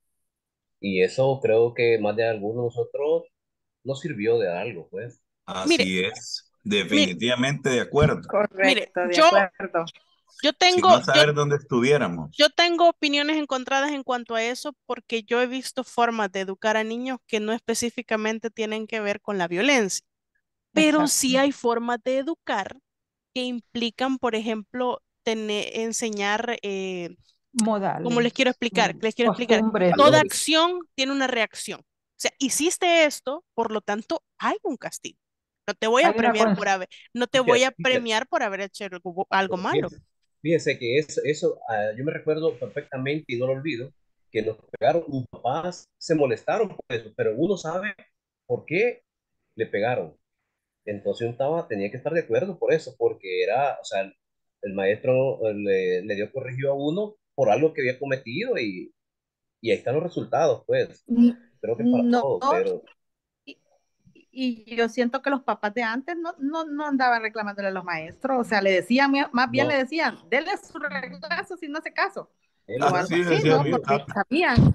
y eso creo que más de algunos de nosotros nos sirvió de algo, pues. Mire, Así es. mire, Definitivamente de acuerdo. mire, Correcto, de acuerdo. yo Si tengo, no saber dónde estuviéramos. yo tengo opiniones encontradas en cuanto a eso porque yo he visto formas de educar a niños que no específicamente tienen que ver con la violencia, pero Exacto. sí hay formas de educar que implican, por ejemplo, enseñar, ¿cómo les Modales. quiero explicar? Les quiero explicar. Costumbres. Toda Valores. acción tiene una reacción. O sea, hiciste esto, por lo tanto, hay un castigo. No te voy a Hay una premiar por haber, no te voy Teacher, a teacher, premiar por haber hecho algo pero malo. fíjese que yo me recuerdo perfectamente y no lo olvido, que nos pegaron, mis papás se molestaron por eso, pero uno sabe por qué le pegaron. Entonces tenía que estar de acuerdo por eso, porque era, o sea, el maestro le dio corregido a uno por algo que había cometido y ahí están los resultados, pues. Creo que es para No, todo, pero y, y yo siento que los papás de antes no andaban reclamándole a los maestros, o sea, le decían, más bien le no, decían, denle su reglazo si no hace caso, o algo Así así, decía ¿no? mi Porque tata. sabían.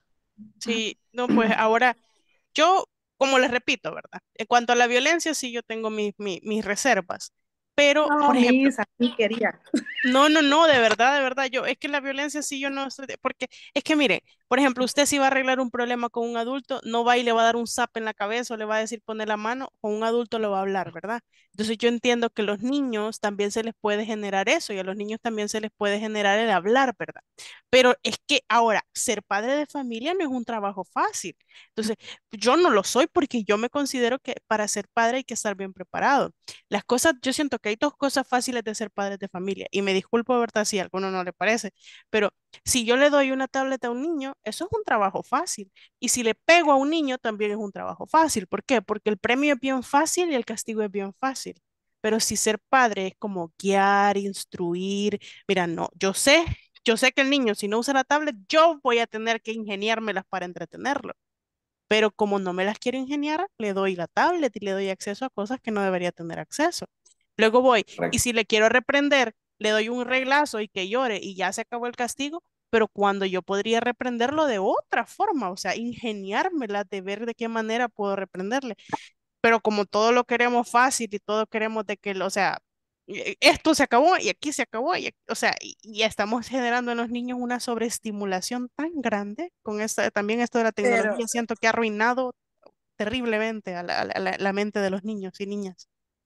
Sí, no, pues ahora yo, como les repito, ¿verdad? En cuanto a la violencia, sí yo tengo mis reservas, pero, No, por ejemplo, mis, así quería. no, de verdad, es que la violencia sí yo no estoy, porque es que miren, por ejemplo, usted si va a arreglar un problema con un adulto, no va y le va a dar un zap en la cabeza o le va a decir poner la mano, con un adulto lo va a hablar, ¿verdad? Entonces yo entiendo que los niños también se les puede generar eso y a los niños también se les puede generar el hablar, ¿verdad? Pero es que ahora, ser padre de familia no es un trabajo fácil. Entonces, yo no lo soy porque yo me considero que para ser padre hay que estar bien preparado. Las cosas, yo siento que hay dos cosas fáciles de ser padres de familia. Y me disculpo, ¿verdad? Si a alguno no le parece, pero si yo le doy una tableta a un niño, eso es un trabajo fácil. Y si le pego a un niño, también es un trabajo fácil. ¿Por qué? Porque el premio es bien fácil y el castigo es bien fácil. Pero si ser padre es como guiar, instruir, mira, no, yo sé que el niño si no usa la tablet, yo voy a tener que ingeniármelas para entretenerlo. Pero como no me las quiero ingeniar, le doy la tablet y le doy acceso a cosas que no debería tener acceso. Luego voy, y si le quiero reprender, le doy un reglazo y que llore y ya se acabó el castigo, pero cuando yo podría reprenderlo de otra forma, o sea, ingeniármela de ver de qué manera puedo reprenderle. Pero como todo lo queremos fácil y todo queremos de que, o sea, esto se acabó y aquí se acabó, o sea, y estamos generando en los niños una sobreestimulación tan grande con también esto de la Pero, tecnología, siento que ha arruinado terriblemente a la mente de los niños y niñas.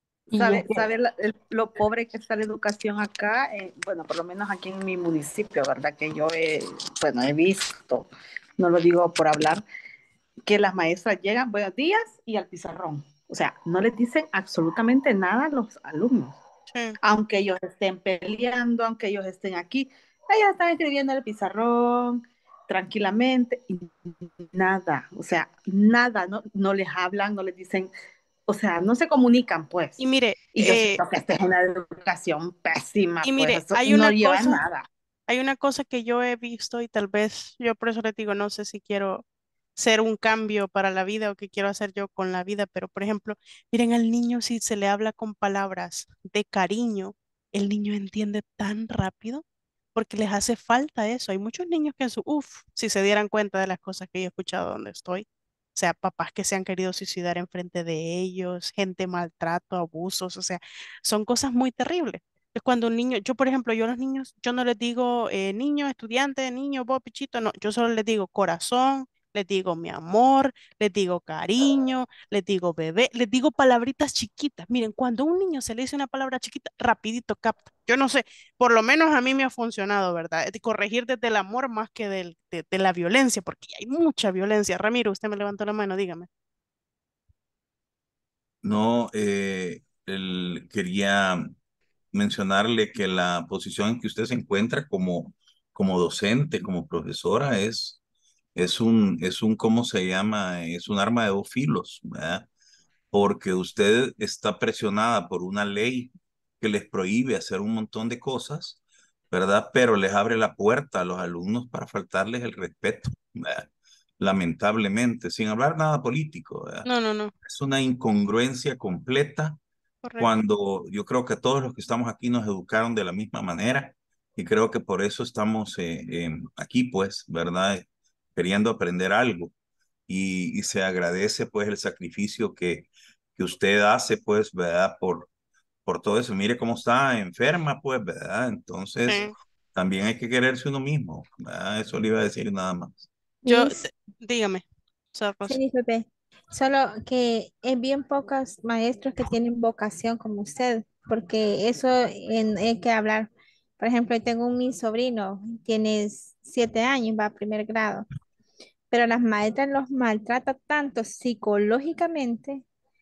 ¿sabe lo pobre que está la educación acá? Bueno, por lo menos aquí en mi municipio, ¿verdad? Que yo bueno, he visto, no lo digo por hablar, que las maestras llegan, buenos días, y al pizarrón. O sea, no les dicen absolutamente nada a los alumnos. Sí. Aunque ellos estén peleando, aunque ellos estén aquí, ellos están escribiendo en el pizarrón tranquilamente y nada, o sea, nada, no les hablan, no les dicen, o sea, no se comunican, pues. Y mire, Y yo siento que esta es una educación pésima, y pues mire, eso no lleva a nada. hay una cosa que yo he visto y tal vez yo por eso les digo, no sé si quiero ser un cambio para la vida o qué quiero hacer yo con la vida, pero por ejemplo, miren al niño si se le habla con palabras de cariño, el niño entiende tan rápido porque les hace falta eso. Hay muchos niños que si se dieran cuenta de las cosas que yo he escuchado donde estoy, o sea, papás que se han querido suicidar enfrente de ellos, gente maltrato, abusos, o sea, son cosas muy terribles. Es cuando un niño, yo por ejemplo, yo a los niños, yo no les digo niño, estudiante, niño, vos, pichito, no, yo solo les digo corazón, les digo mi amor, les digo cariño, les digo bebé, les digo palabritas chiquitas. Miren, cuando a un niño se le dice una palabra chiquita, rapidito capta. Yo no sé, por lo menos a mí me ha funcionado, ¿verdad? De corregir desde el amor más que de la violencia, porque hay mucha violencia. Ramiro, usted me levantó la mano, dígame. No, quería mencionarle que la posición en que usted se encuentra como docente, como profesora, ¿cómo se llama? Es un arma de dos filos, ¿verdad? Porque usted está presionada por una ley que les prohíbe hacer un montón de cosas, ¿verdad? Pero les abre la puerta a los alumnos para faltarles el respeto, ¿verdad? Lamentablemente, sin hablar nada político, ¿verdad? No, no, no, Es una incongruencia completa correcto. cuando yo creo que todos los que estamos aquí nos educaron de la misma manera y creo que por eso estamos aquí, pues, ¿verdad? Queriendo aprender algo y se agradece pues el sacrificio que usted hace pues, ¿verdad? Por todo eso. Mire cómo está enferma pues, ¿verdad? Entonces, Sí. también hay que quererse uno mismo, ¿verdad? Eso le iba a decir nada más. Yo, Miss, dígame, sí, Rosa. Miss Pepe. Solo que es bien pocos maestros que tienen vocación como usted, porque eso hay que hablar. Por ejemplo, tengo mi sobrino, tiene 7 años, va a primer grado, pero las maestras los maltratan tanto psicológicamente,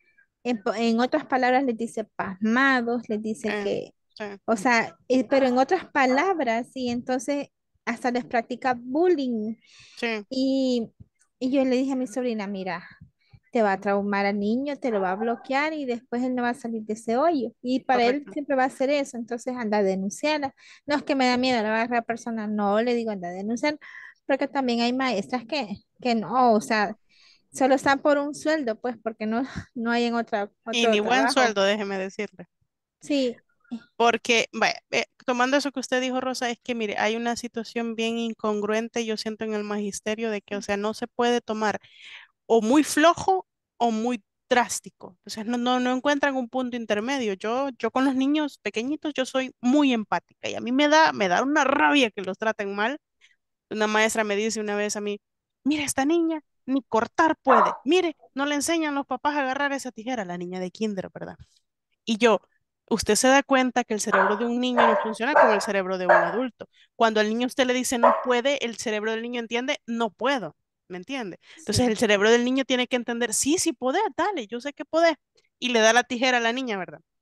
en otras palabras les dice pasmados, les dice Sí, que, sí, o sea, pero en otras palabras, y entonces hasta les practica bullying. sí, Y, y yo le dije a mi sobrina, mira, te va a traumar al niño, te lo va a bloquear y después él no va a salir de ese hoyo. Y para él correcto. siempre va a hacer eso, entonces anda a denunciarla. No es que me da miedo la barra persona, no le digo anda a denunciar, porque también hay maestras que no, o sea, solo están por un sueldo, pues porque no, no hay en Y otro ni buen trabajo. sueldo, déjeme decirle. Sí, Porque, vaya, tomando eso que usted dijo, Rosa, es que, mire, hay una situación bien incongruente, yo siento en el magisterio, de que, o sea, no se puede tomar o muy flojo o muy drástico. Entonces, no encuentran un punto intermedio. Yo con los niños pequeñitos, yo soy muy empática y a mí me da una rabia que los traten mal. Una maestra me dice una vez a mí, mire, esta niña ni cortar puede. Mire, no le enseñan los papás a agarrar esa tijera, la niña de kinder, ¿verdad? Y yo, usted se da cuenta que el cerebro de un niño no funciona como el cerebro de un adulto. Cuando al niño usted le dice no puede, el cerebro del niño entiende no puedo, ¿me entiende? Entonces el sí. cerebro del niño tiene que entender, sí, sí podés, dale, yo sé que podés. Y le da la tijera a la niña, ¿verdad?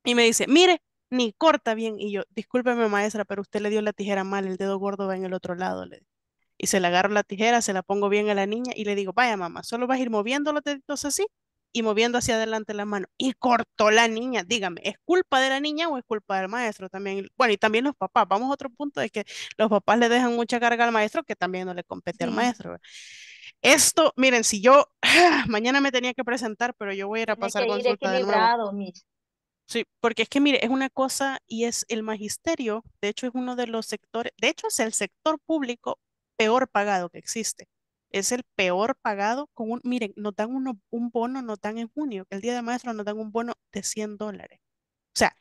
Y me dice, mire, ni corta bien. Y yo, discúlpeme maestra, pero usted le dio la tijera mal, el dedo gordo va en el otro lado. Y se le agarro la tijera, se la pongo bien a la niña y le digo, vaya mamá, solo vas a ir moviendo los deditos así y moviendo hacia adelante la mano. Y cortó la niña. Dígame, ¿es culpa de la niña o es culpa del maestro también? Bueno, y también los papás. Vamos a otro punto de que los papás le dejan mucha carga al maestro que también no le compete al Sí, maestro. ¿Verdad? Esto, miren, si yo mañana me tenía que presentar, pero yo voy a ir a tiene pasar que ir consulta de nuevo. equilibrado, Miss. Sí, porque es que mire, es una cosa y es el magisterio, de hecho es uno de los sectores, de hecho es el sector público peor pagado que existe. Es el peor pagado miren, nos dan un bono, nos dan en junio, el día de maestro nos dan un bono de $100. O sea,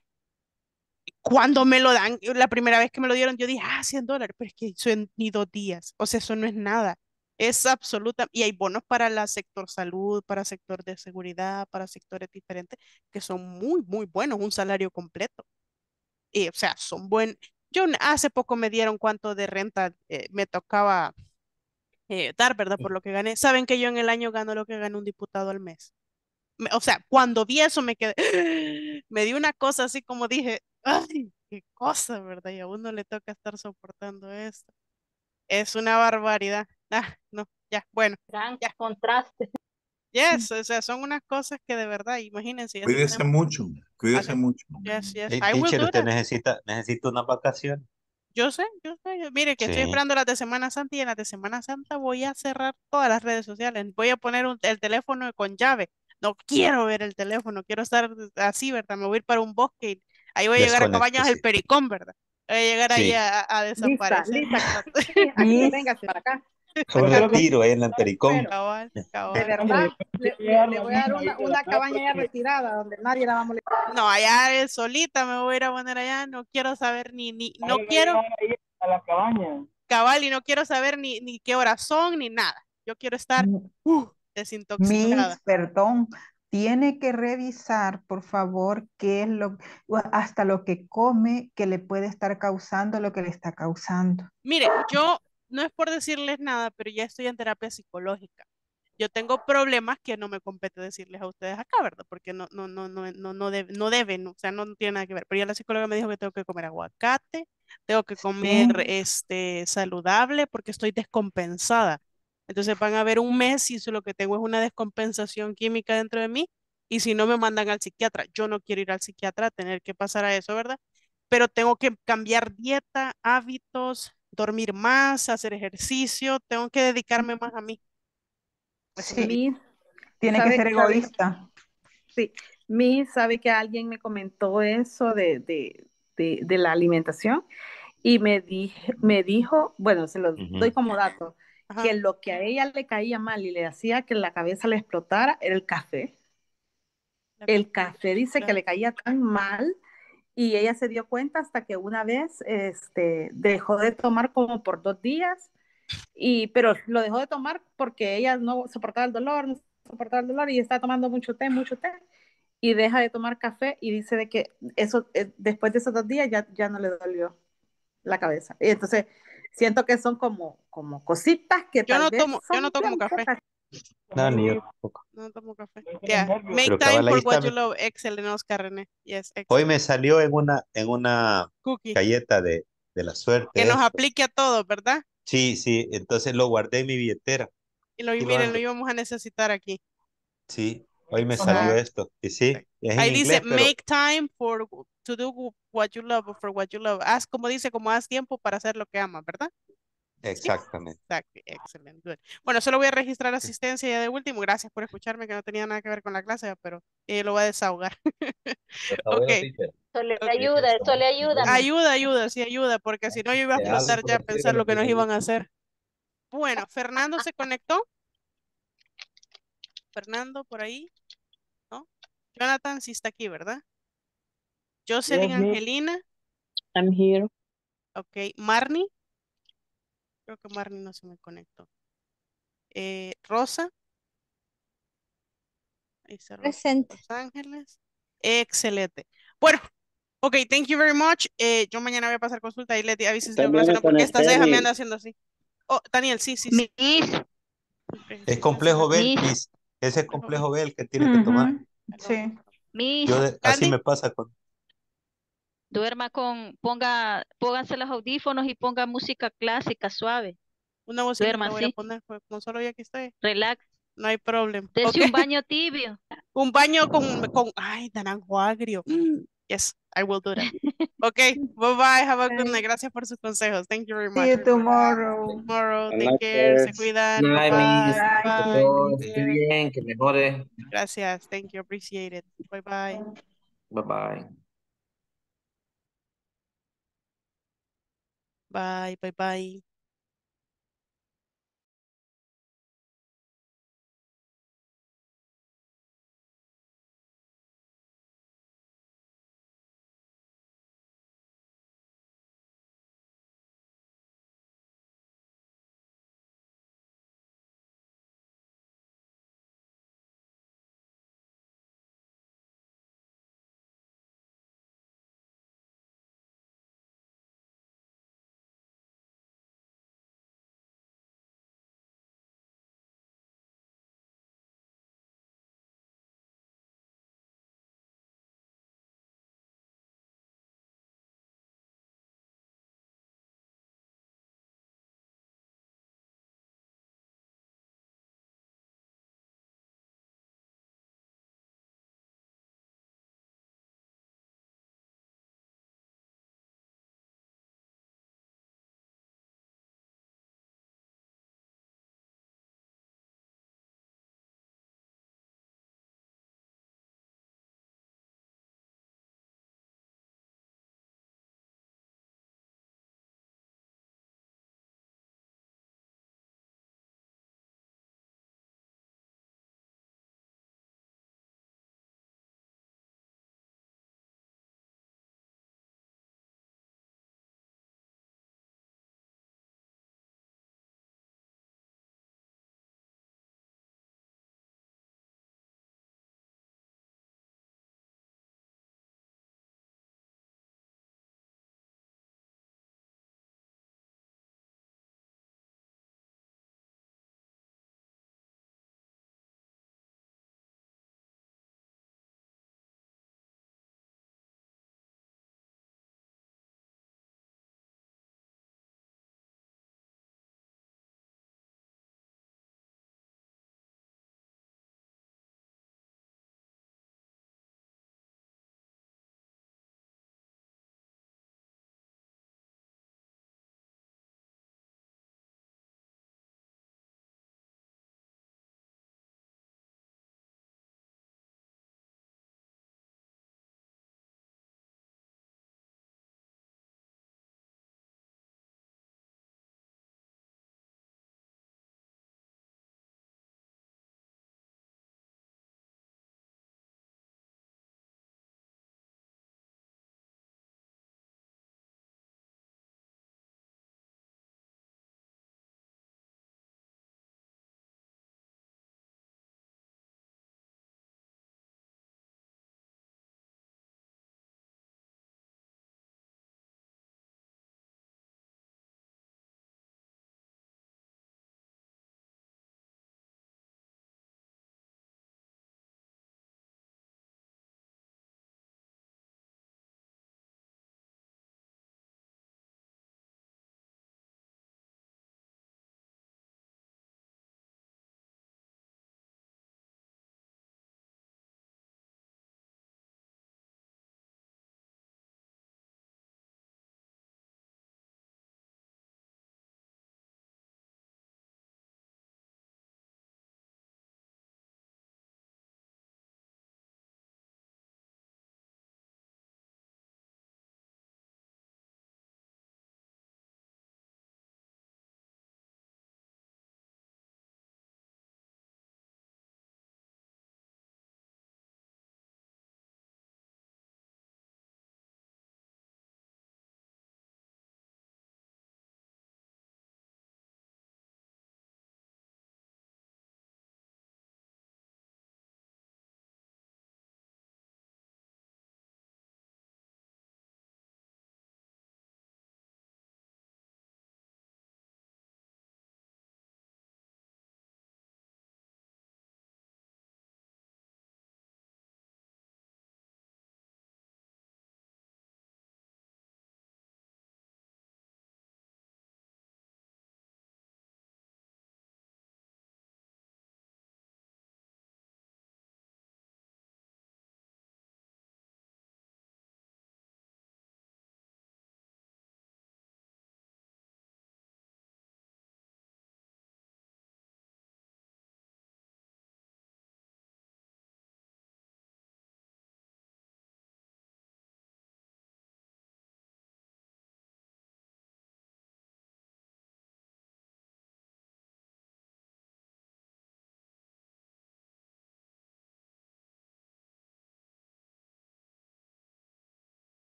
cuando me lo dan, la primera vez que me lo dieron, yo dije, $100, pero es que eso en ni 2 días, o sea, eso no es nada. Es absoluta, y hay bonos para el sector salud, para sector de seguridad, para sectores diferentes, que son muy, muy buenos, un salario completo. Y, o sea, son buenos. Hace poco me dieron cuánto de renta me tocaba dar, ¿verdad? Por lo que gané. Saben que yo en el año gano lo que gana un diputado al mes. O sea, cuando vi eso me quedé, me dio una cosa así como dije, ay, qué cosa, ¿verdad? Y a uno le toca estar soportando esto. Es una barbaridad. No, ya, bueno, Gran ya. contraste. Yes, o sea, son unas cosas que de verdad, imagínense, ya si Cuídese tenemos. mucho, cuídese Okay. mucho. Yes, yes, Hey, I will teacher, do usted that. necesita unas vacaciones. Yo sé, yo sé. Mire que estoy Sí. esperando las de Semana Santa y en las de Semana Santa voy a cerrar todas las redes sociales. Voy a poner el teléfono con llave. No quiero ver el teléfono, quiero estar así, ¿verdad? Me voy a ir para un bosque y ahí voy a llegar a Cabañas del Desconéctese. Pericón, ¿verdad? Voy a llegar ahí Sí. a Lista, desaparecer. lista. Aquí, Miss, véngase para acá. Un Aquí lo vamos. retiro ahí en el Pericón. Bueno, Cabal, de cabal. verdad, le voy a dar una cabaña ya retirada donde nadie la va a molestar. No, allá solita me voy a ir a poner allá, no quiero saber no Ahí quiero a la cabaña. cabal y no quiero saber ni qué horas son ni nada. Yo quiero estar desintoxicada. Miss, perdón, tiene que revisar, por favor, qué es hasta lo que come que le puede estar causando lo que le está causando. Mire, yo no es por decirles nada, pero ya estoy en terapia psicológica. Yo tengo problemas que no me compete decirles a ustedes acá, ¿verdad? Porque no deben, o sea, no tiene nada que ver. Pero ya la psicóloga me dijo que tengo que comer aguacate, tengo que comer saludable porque estoy descompensada. Entonces van a ver un mes y eso lo que tengo es una descompensación química dentro de mí y si no me mandan al psiquiatra, yo no quiero ir al psiquiatra, tener que pasar a eso, ¿verdad? Pero tengo que cambiar dieta, hábitos, dormir más, hacer ejercicio, tengo que dedicarme más a mí. Eso me dice. Miss, Tiene que ser egoísta. Sí, Miss sabe que alguien me comentó eso de la alimentación y me dijo, bueno, se lo doy como dato, que lo que a ella le caía mal y le hacía que la cabeza le explotara era el café. El café dice que le caía tan mal y ella se dio cuenta hasta que una vez dejó de tomar como por 2 días, pero lo dejó de tomar porque ella no soportaba el dolor y estaba tomando mucho té y deja de tomar café y dice de que eso después de esos 2 días ya no le dolió la cabeza. Y entonces siento que son como cositas que Yo tal no vez tomo, yo son no tomo café. No, ni yo tampoco. No tomo café. Yeah. Make Pero time cabal, ahí for what está. you love. Excellent, Oscar René. Yes, Hoy excellent. me salió en una Cookie. galleta de la suerte. Que nos esto. aplique a todos, ¿verdad? Sí, sí, entonces lo guardé en mi billetera. Y Aquí lo miren, lo ando. íbamos a necesitar aquí. Sí, hoy me salió esto. Y sí, es en Ahí dice, inglés, pero make time to do what you love or for what you love. Haz, como dice, como haz tiempo para hacer lo que amas, ¿verdad? exactamente. Exacto, excelente. Good. Bueno, solo voy a registrar asistencia ya de último. Gracias por escucharme, que no tenía nada que ver con la clase, pero lo voy a desahogar. Ok. Eso le ayuda, eso le ayuda. Ayuda, sí ayuda, porque si no yo iba a explotar ya a pensar lo que nos iban a hacer. Bueno, Fernando se conectó. Fernando por ahí, ¿no? Jonathan sí está aquí, ¿verdad? Jocelyn Yes, miss. Angelina. I'm here. Ok, Marnie. Creo que Marnie no se me conectó. Rosa. Ahí está Rosa. Presente. Los Ángeles. Excelente. Bueno, ok, thank you very much. Yo mañana voy a pasar consulta y le avises de clase, ¿no? Porque esta ceja me anda haciendo así. Oh, Daniel, sí. Es complejo ver, Miss. ese es complejo ver el que tiene que tomar. Sí. Miss. Así me pasa con Duerma pónganse los audífonos y ponga música clásica suave. Una bocina Duerma voy a así, poner, pues, como solo ya que estoy. relax. No hay problema. Dese Ok. un baño tibio. Un baño con ay, naranjo agrio. Yes, I will do that. Okay, bye bye. Have a good night. Gracias por sus consejos. Thank you very See much. you tomorrow. Tomorrow. Good Take night, care. Se Pers. cuidan. Good Bye night, Miss. bye. Que Bye. todo esté bien, que mejore. Gracias. Thank you. Appreciate it. Bye bye. Bye bye. Bye bye bye.